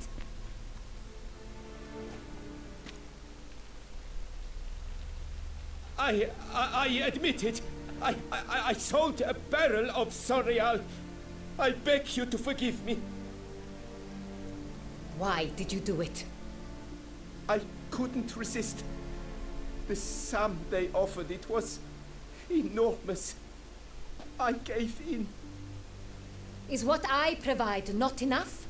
I admit it. I sold a barrel of Sorial. I beg you to forgive me. Why did you do it? I couldn't resist. The sum they offered, it was enormous. I gave in. Is what I provide not enough?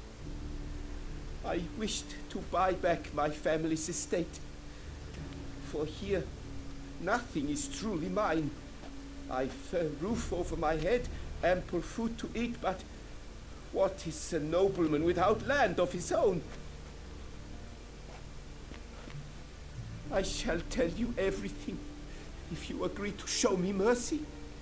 I wished to buy back my family's estate. For here, nothing is truly mine. I've a roof over my head, ample food to eat, but what is a nobleman without land of his own? I shall tell you everything, if you agree to show me mercy.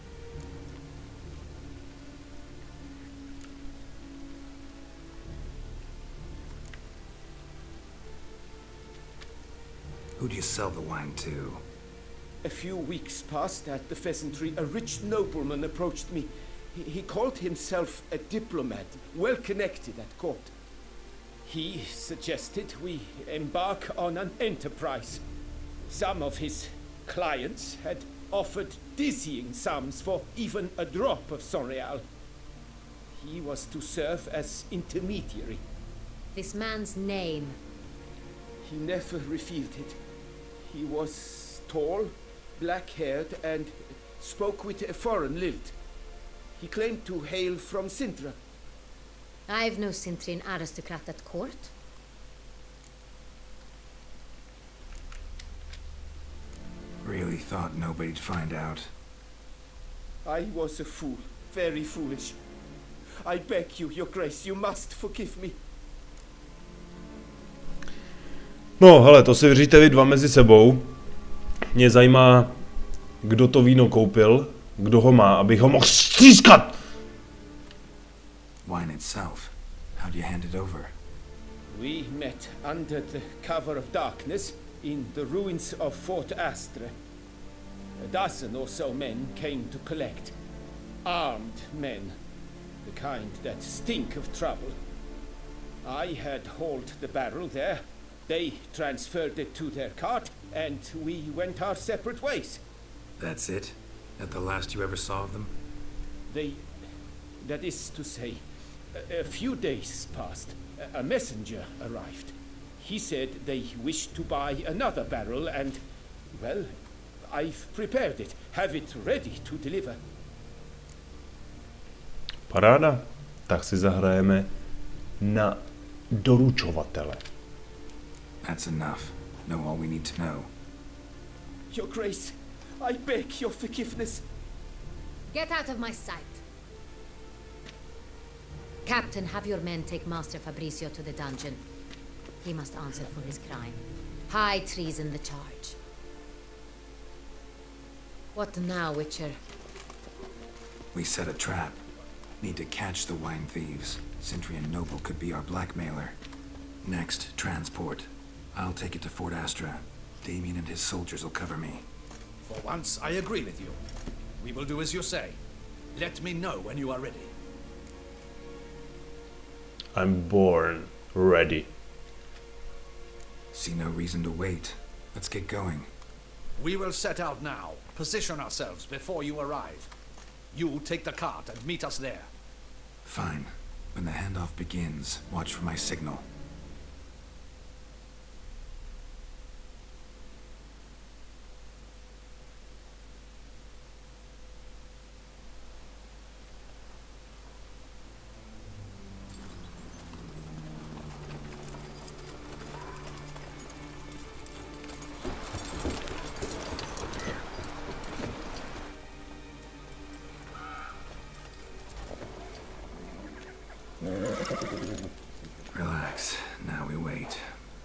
Who do you sell the wine to? A few weeks past at the Pheasantry, a rich nobleman approached me. He called himself a diplomat, well connected at court. He suggested we embark on an enterprise. Some of his clients had offered dizzying sums for even a drop of Sorial. He was to serve as intermediary. This man's name? He never revealed it. He was tall, black-haired, and spoke with a foreign lilt. He claimed to hail from Sintra. I've no Sintrin aristocrat at court. Really thought nobody'd find out. I was a fool. Very foolish. I beg you, Your Grace, you must forgive me. No, hele, to si vyříte vy dva mezi sebou. Mě zajímá, kdo to víno koupil, kdo ho má, abych ho mohl střískat. Wine itself. How do you hand it over? We met under the cover of darkness in the ruins of Fort Astre. A dozen or so men came to collect. Armed men. The kind that stink of trouble. I had hauled the barrel there. They transferred it to their cart, and we went our separate ways. That's it? That the last you ever saw of them? That is to say, a few days passed. A messenger arrived. He said they wished to buy another barrel and, well, I've prepared it. Have it ready to deliver. Paráda. Tak si zahrajeme na doručovatele. That's enough. Know all we need to know. Your Grace, I beg your forgiveness. Get out of my sight. Captain, have your men take Master Fabrizio to the dungeon. He must answer for his crime. High treason the charge. What now, Witcher? We set a trap. Need to catch the wine thieves. Sentry and Noble could be our blackmailer. Next, transport. I'll take it to Fort Astra. Damien and his soldiers will cover me. For once, I agree with you. We will do as you say. Let me know when you are ready. I'm born ready. See no reason to wait. Let's get going. We will set out now. Position ourselves before you arrive. You take the cart and meet us there. Fine. When the handoff begins, watch for my signal. Relax. Now we wait.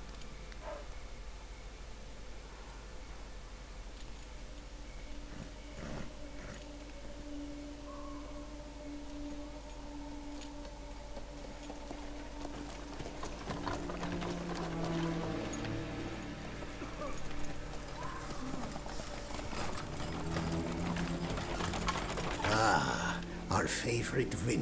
Ah, our favorite vintner.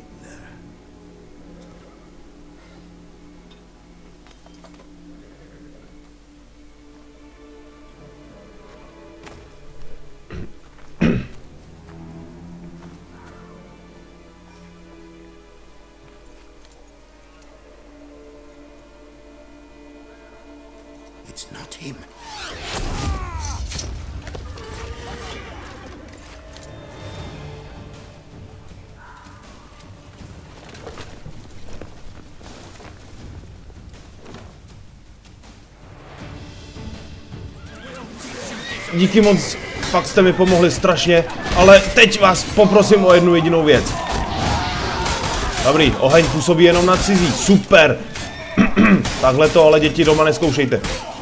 It's not him. Díky moc, fakt jste mi pomohli strašně, ale teď vás poprosím o jednu jedinou věc. Dobrý, oheň působí jenom na cizí, super. Takhle to ale děti doma neskoušejte.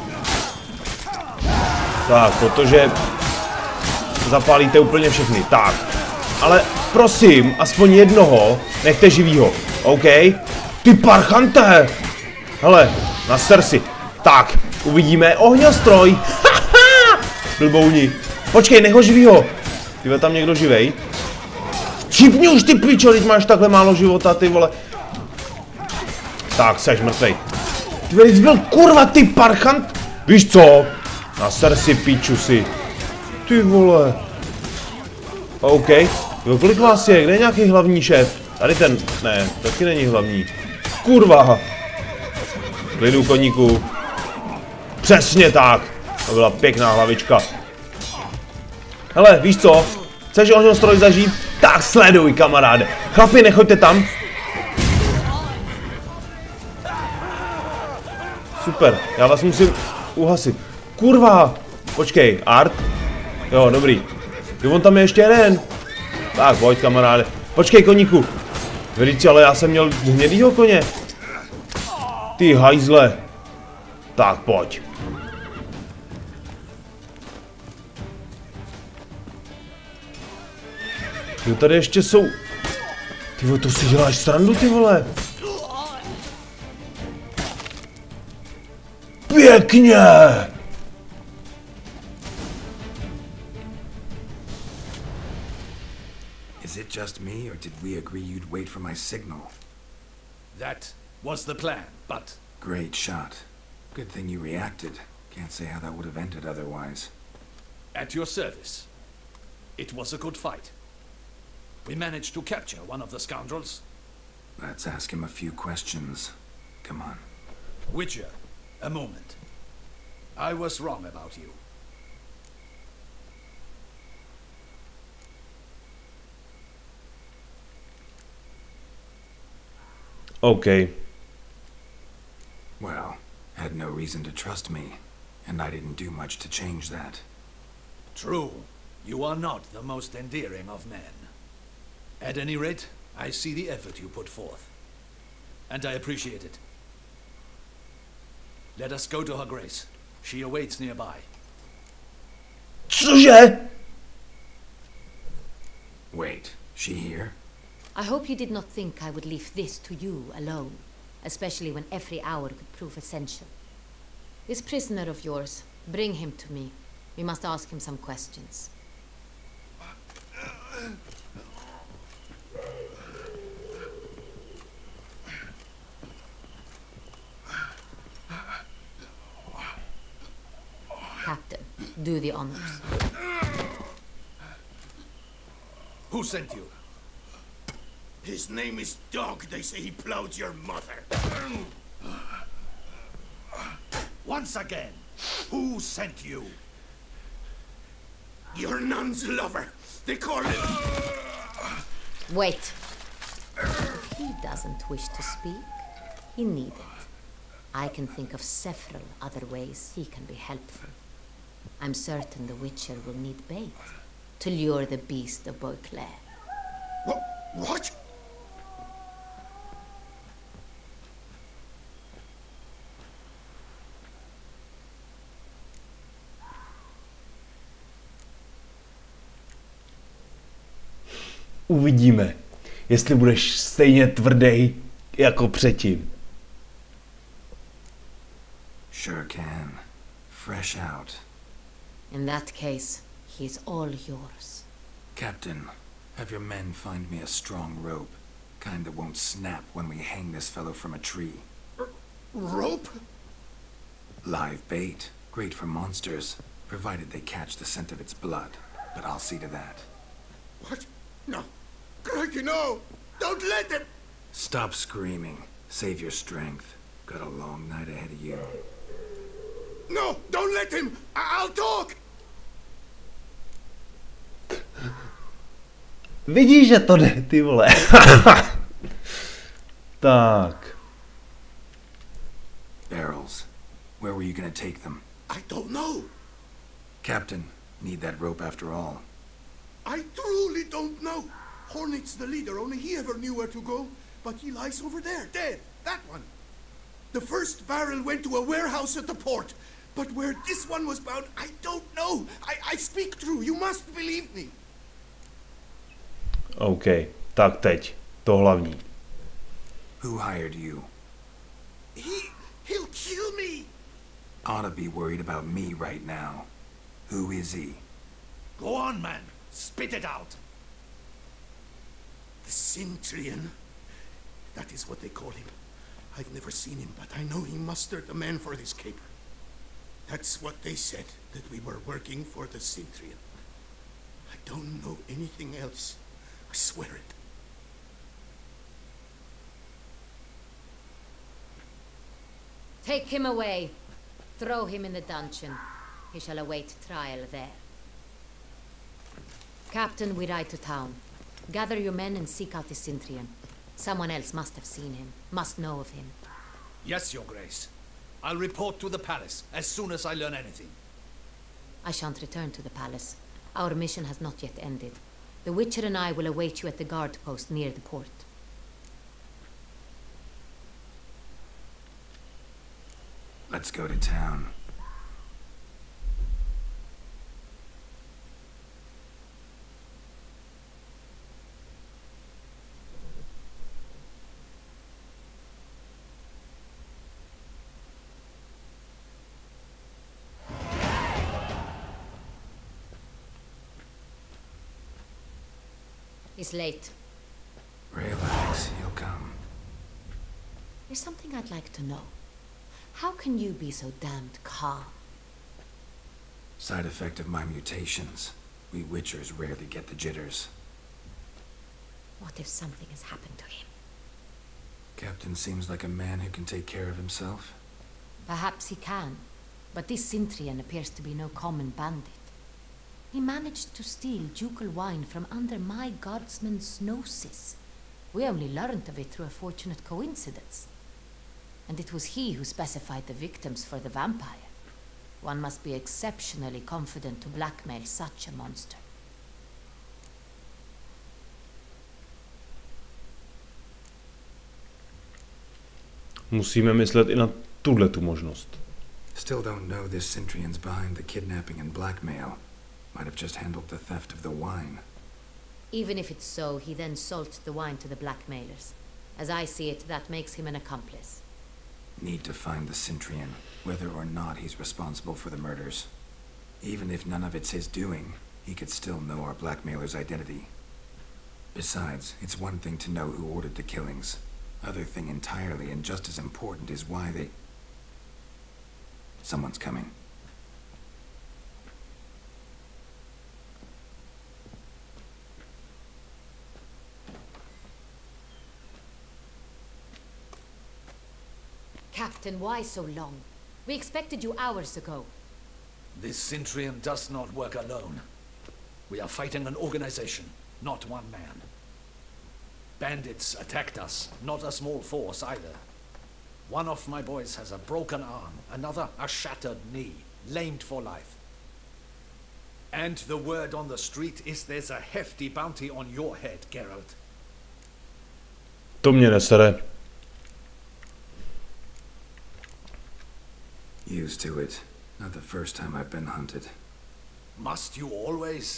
Tak, protože zapálíte úplně všechny. Tak, ale prosím, aspoň jednoho nechte živýho, OK? Ty parchante! Hele, naser si. Tak, uvidíme ohňostroj. Blbouni. Počkej, nech ho živýho. Ty tam někdo živej? Čipni už ty pičo, teď máš takhle málo života, ty vole. Tak, seš mrtvej. Ty velic byl kurva, ty parchant. Víš co? Naser si, piču si. Ty vole. OK. Jo, kolik vás je? Kde je nějaký hlavní šéf? Tady ten, ne, taky není hlavní. Kurva. Klidu, koníku. Přesně tak. To byla pěkná hlavička. Hele, víš co? Chceš ohňostroj zažít? Tak sleduj, kamaráde. Chlapi, nechoďte tam. Super, já vás musím uhasit. Kurva. Počkej, Art? Jo, dobrý. Jo, on tam je ještě jeden. Tak, pojď, kamaráde. Počkej, koníku. Vidíš, ale já jsem měl hnědýho koně. Ty hajzle. Tak, pojď. Jo, tady ještě jsou... Ty vole, to si děláš srandu, ty vole. Pěkně! Is it just me, or did we agree you'd wait for my signal? That was the plan, but... Great shot. Good thing you reacted. Can't say how that would have ended otherwise. At your service. It was a good fight. We managed to capture one of the scoundrels. Let's ask him a few questions. Come on. Witcher, a moment. I was wrong about you. Okay. Well, had no reason to trust me, and I didn't do much to change that. True. You are not the most endearing of men. At any rate, I see the effort you put forth. And I appreciate it. Let us go to her grace. She awaits nearby. Cože? Wait, she here? I hope you did not think I would leave this to you alone, especially when every hour could prove essential. This prisoner of yours, bring him to me. We must ask him some questions. Captain, do the honors. Who sent you? His name is Dog. They say he plowed your mother. Once again, who sent you? Your nun's lover. They call him... Wait. If he doesn't wish to speak, he needn't. I can think of several other ways he can be helpful. I'm certain the Witcher will need bait to lure the beast of Beauclair. What? Uvidíme, jestli budeš stejně tvrdý jako předtím. Sure can. Fresh out. In that case, he is all yours. Captain, have your men find me a strong rope. Kind that won't snap when we hang this fellow from a tree. Rope? Live bait. Great for monsters, provided they catch the scent of its blood. But I'll see to that. What? No. Crikey, no! Don't let him! Stop screaming. Save your strength. Got a long night ahead of you. No! Don't let him! I'll talk! Vidíš, že to jde, ty vole. Tak. Barrels. Where were you gonna take them? I don't know. Captain, need that rope after all. I truly don't know. Hornet's the leader, only he ever knew where to go. But he lies over there, dead. That one. The first barrel went to a warehouse at the port. But where this one was bound, I don't know. I speak true. You must believe me. OK, tak teď. To hlavní. Who hired you? He'll kill me. Ought to be worried about me right now. Who is he? Go on, man. Spit it out. The Cintrian. That is what they call him. I've never seen him, but I know he mustered the men for this caper. That's what they said, that we were working for the Cintrian. I don't know anything else. I swear it. Take him away. Throw him in the dungeon. He shall await trial there. Captain, we ride to town. Gather your men and seek out the Cintrian. Someone else must have seen him, must know of him. Yes, Your Grace. I'll report to the palace as soon as I learn anything. I shan't return to the palace. Our mission has not yet ended. The Witcher and I will await you at the guard post near the port. Let's go to town. He's late. Relax, he'll come. There's something I'd like to know. How can you be so damned calm? Side effect of my mutations. We Witchers rarely get the jitters. What if something has happened to him? Captain seems like a man who can take care of himself. Perhaps he can, but this Sintrian appears to be no common bandit. He managed to steal ducal wine from under my guardsman's noses. We only learned of it through a fortunate coincidence. And it was he who specified the victims for the vampire. One must be exceptionally confident to blackmail such a monster. Musíme myslet i na tuhletu možnost. Still don't know this Sintrian's behind the kidnapping and blackmail. Might have just handled the theft of the wine. Even if it's so, he then sold the wine to the blackmailers. As I see it, that makes him an accomplice. Need to find the Sintrian, whether or not he's responsible for the murders. Even if none of it's his doing, he could still know our blackmailer's identity. Besides, it's one thing to know who ordered the killings. Other thing entirely, and just as important, is why they... Someone's coming. Captain, why so long? We expected you hours ago. This Sintrian does not work alone. We are fighting an organization, not one man. Bandits attacked us, not a small force either. One of my boys has a broken arm, another a shattered knee, lamed for life. And the word on the street is there's a hefty bounty on your head, Geralt. To mě nesere. Used to it. Not the first time I've been hunted. Must you always?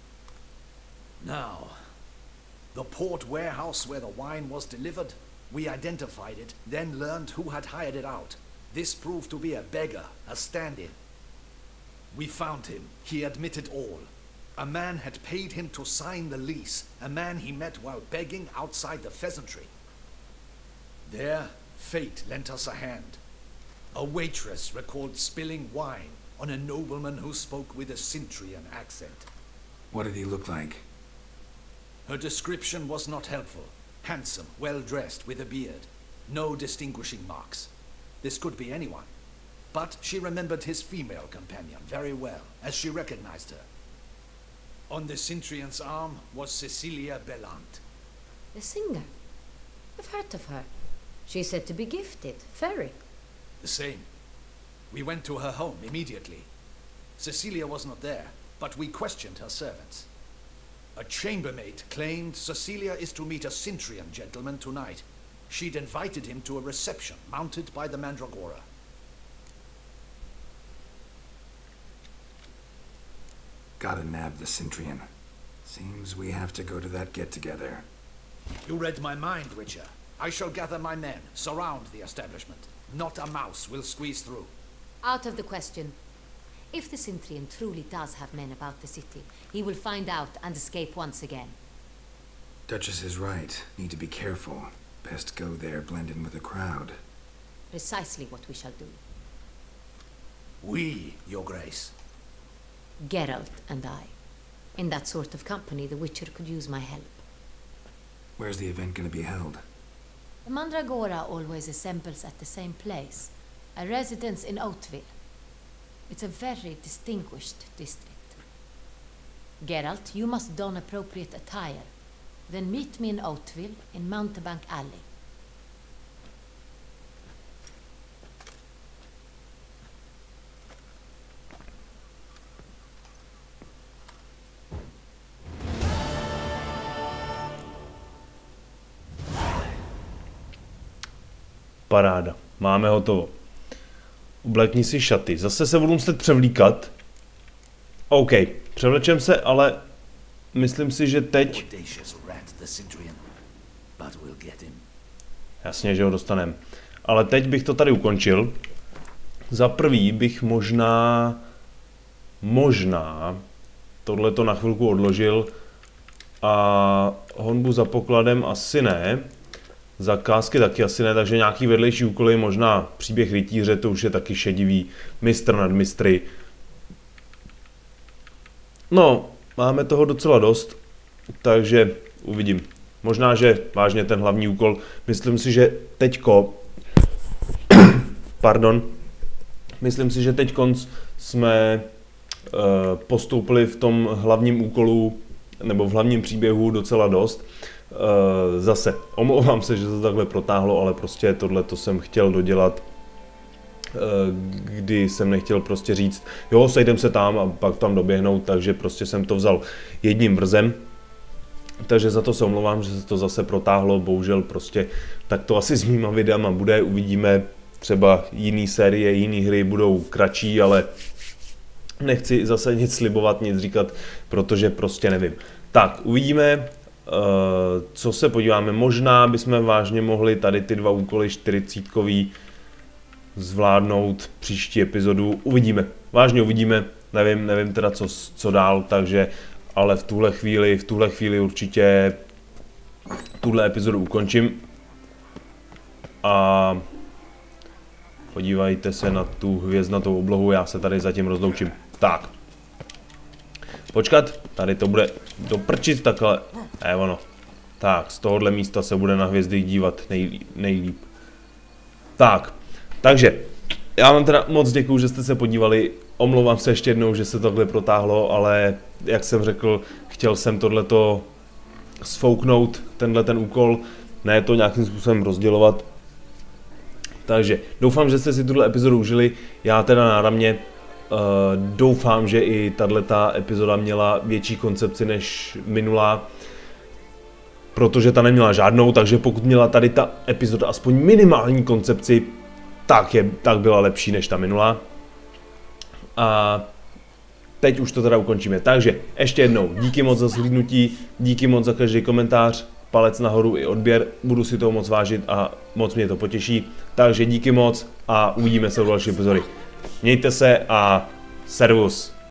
Now, the port warehouse where the wine was delivered, we identified it, then learned who had hired it out. This proved to be a beggar, a stand-in. We found him. He admitted all. A man had paid him to sign the lease, a man he met while begging outside the pheasantry. There, fate lent us a hand. A waitress recalled spilling wine on a nobleman who spoke with a Sintrian accent. What did he look like? Her description was not helpful. Handsome, well-dressed, with a beard. No distinguishing marks. This could be anyone. But she remembered his female companion very well, as she recognized her. On the Sintrian's arm was Cecilia Bellant. The singer? I've heard of her. She's said to be gifted, fairy. The same. We went to her home immediately. Cecilia was not there, but we questioned her servants. A chambermaid claimed Cecilia is to meet a Sintrian gentleman tonight. She'd invited him to a reception mounted by the Mandragora. Gotta nab the Sintrian. Seems we have to go to that get-together. You read my mind, Witcher. I shall gather my men, surround the establishment. Not a mouse will squeeze through. Out of the question. If the Sintrian truly does have men about the city, he will find out and escape once again. Duchess is right. Need to be careful. Best go there, blend in with the crowd. Precisely what we shall do. We, Your Grace. Geralt and I. In that sort of company, the Witcher could use my help. Where's the event gonna be held? The Mandragora always assembles at the same place, a residence in Oatville. It's a very distinguished district. Geralt, you must don appropriate attire. Then meet me in Oatville in Mountebank Alley. Paráda. Máme hotovo. Oblekni si šaty. Zase se budu muset převlíkat. OK. Převlečem se, ale myslím si, že teď... Jasně, že ho dostaneme. Ale teď bych to tady ukončil. Za prvý bych možná tohleto na chvilku odložil a honbu za pokladem asi ne. Zakázky taky asi ne, takže nějaký vedlejší úkoly, možná příběh rytíře, to už je taky šedivý, mistr nad mistry. No, máme toho docela dost, takže uvidím. Možná, že vážně ten hlavní úkol, myslím si, že teďko, myslím si, že teď jsme postoupili v tom hlavním úkolu, nebo v hlavním příběhu docela dost. Zase, omlouvám se, že to takhle protáhlo, ale prostě tohleto jsem chtěl dodělat, kdy jsem nechtěl prostě říct, jo, sejdem se tam a pak tam doběhnout, takže prostě jsem to vzal jedním brzem. Takže za to se omlouvám, že se to zase protáhlo, bohužel prostě tak to asi s mýma videama bude, uvidíme, třeba jiný série, jiný hry budou kratší, ale nechci zase nic slibovat, nic říkat, protože prostě nevím. Tak, uvidíme, co se podíváme, možná bychom vážně mohli tady ty dva úkoly 40kový zvládnout příští epizodu, uvidíme, vážně uvidíme, nevím teda co dál, takže, ale v tuhle chvíli určitě tuhle epizodu ukončím a podívejte se na tu hvězdnatou oblohu, já se tady zatím rozloučím. Tak. Počkat, tady to bude doprčit takhle. Ono. Tak, z tohohle místa se bude na hvězdy dívat nejlíp. Tak, takže, já vám teda moc děkuju, že jste se podívali. Omlouvám se ještě jednou, že se takhle protáhlo, ale jak jsem řekl, chtěl jsem tohleto sfouknout, ten úkol, ne to nějakým způsobem rozdělovat. Takže doufám, že jste si tuhle epizodu užili, já teda náramně doufám, že i tato epizoda měla větší koncepci než minulá, protože ta neměla žádnou, takže pokud měla tady ta epizoda aspoň minimální koncepci, tak byla lepší než ta minulá. A teď už to teda ukončíme. Takže ještě jednou díky moc za shlédnutí, díky moc za každý komentář, palec nahoru i odběr, budu si toho moc vážit a moc mě to potěší. Takže díky moc a uvidíme se u další epizody. Mějte se a servus.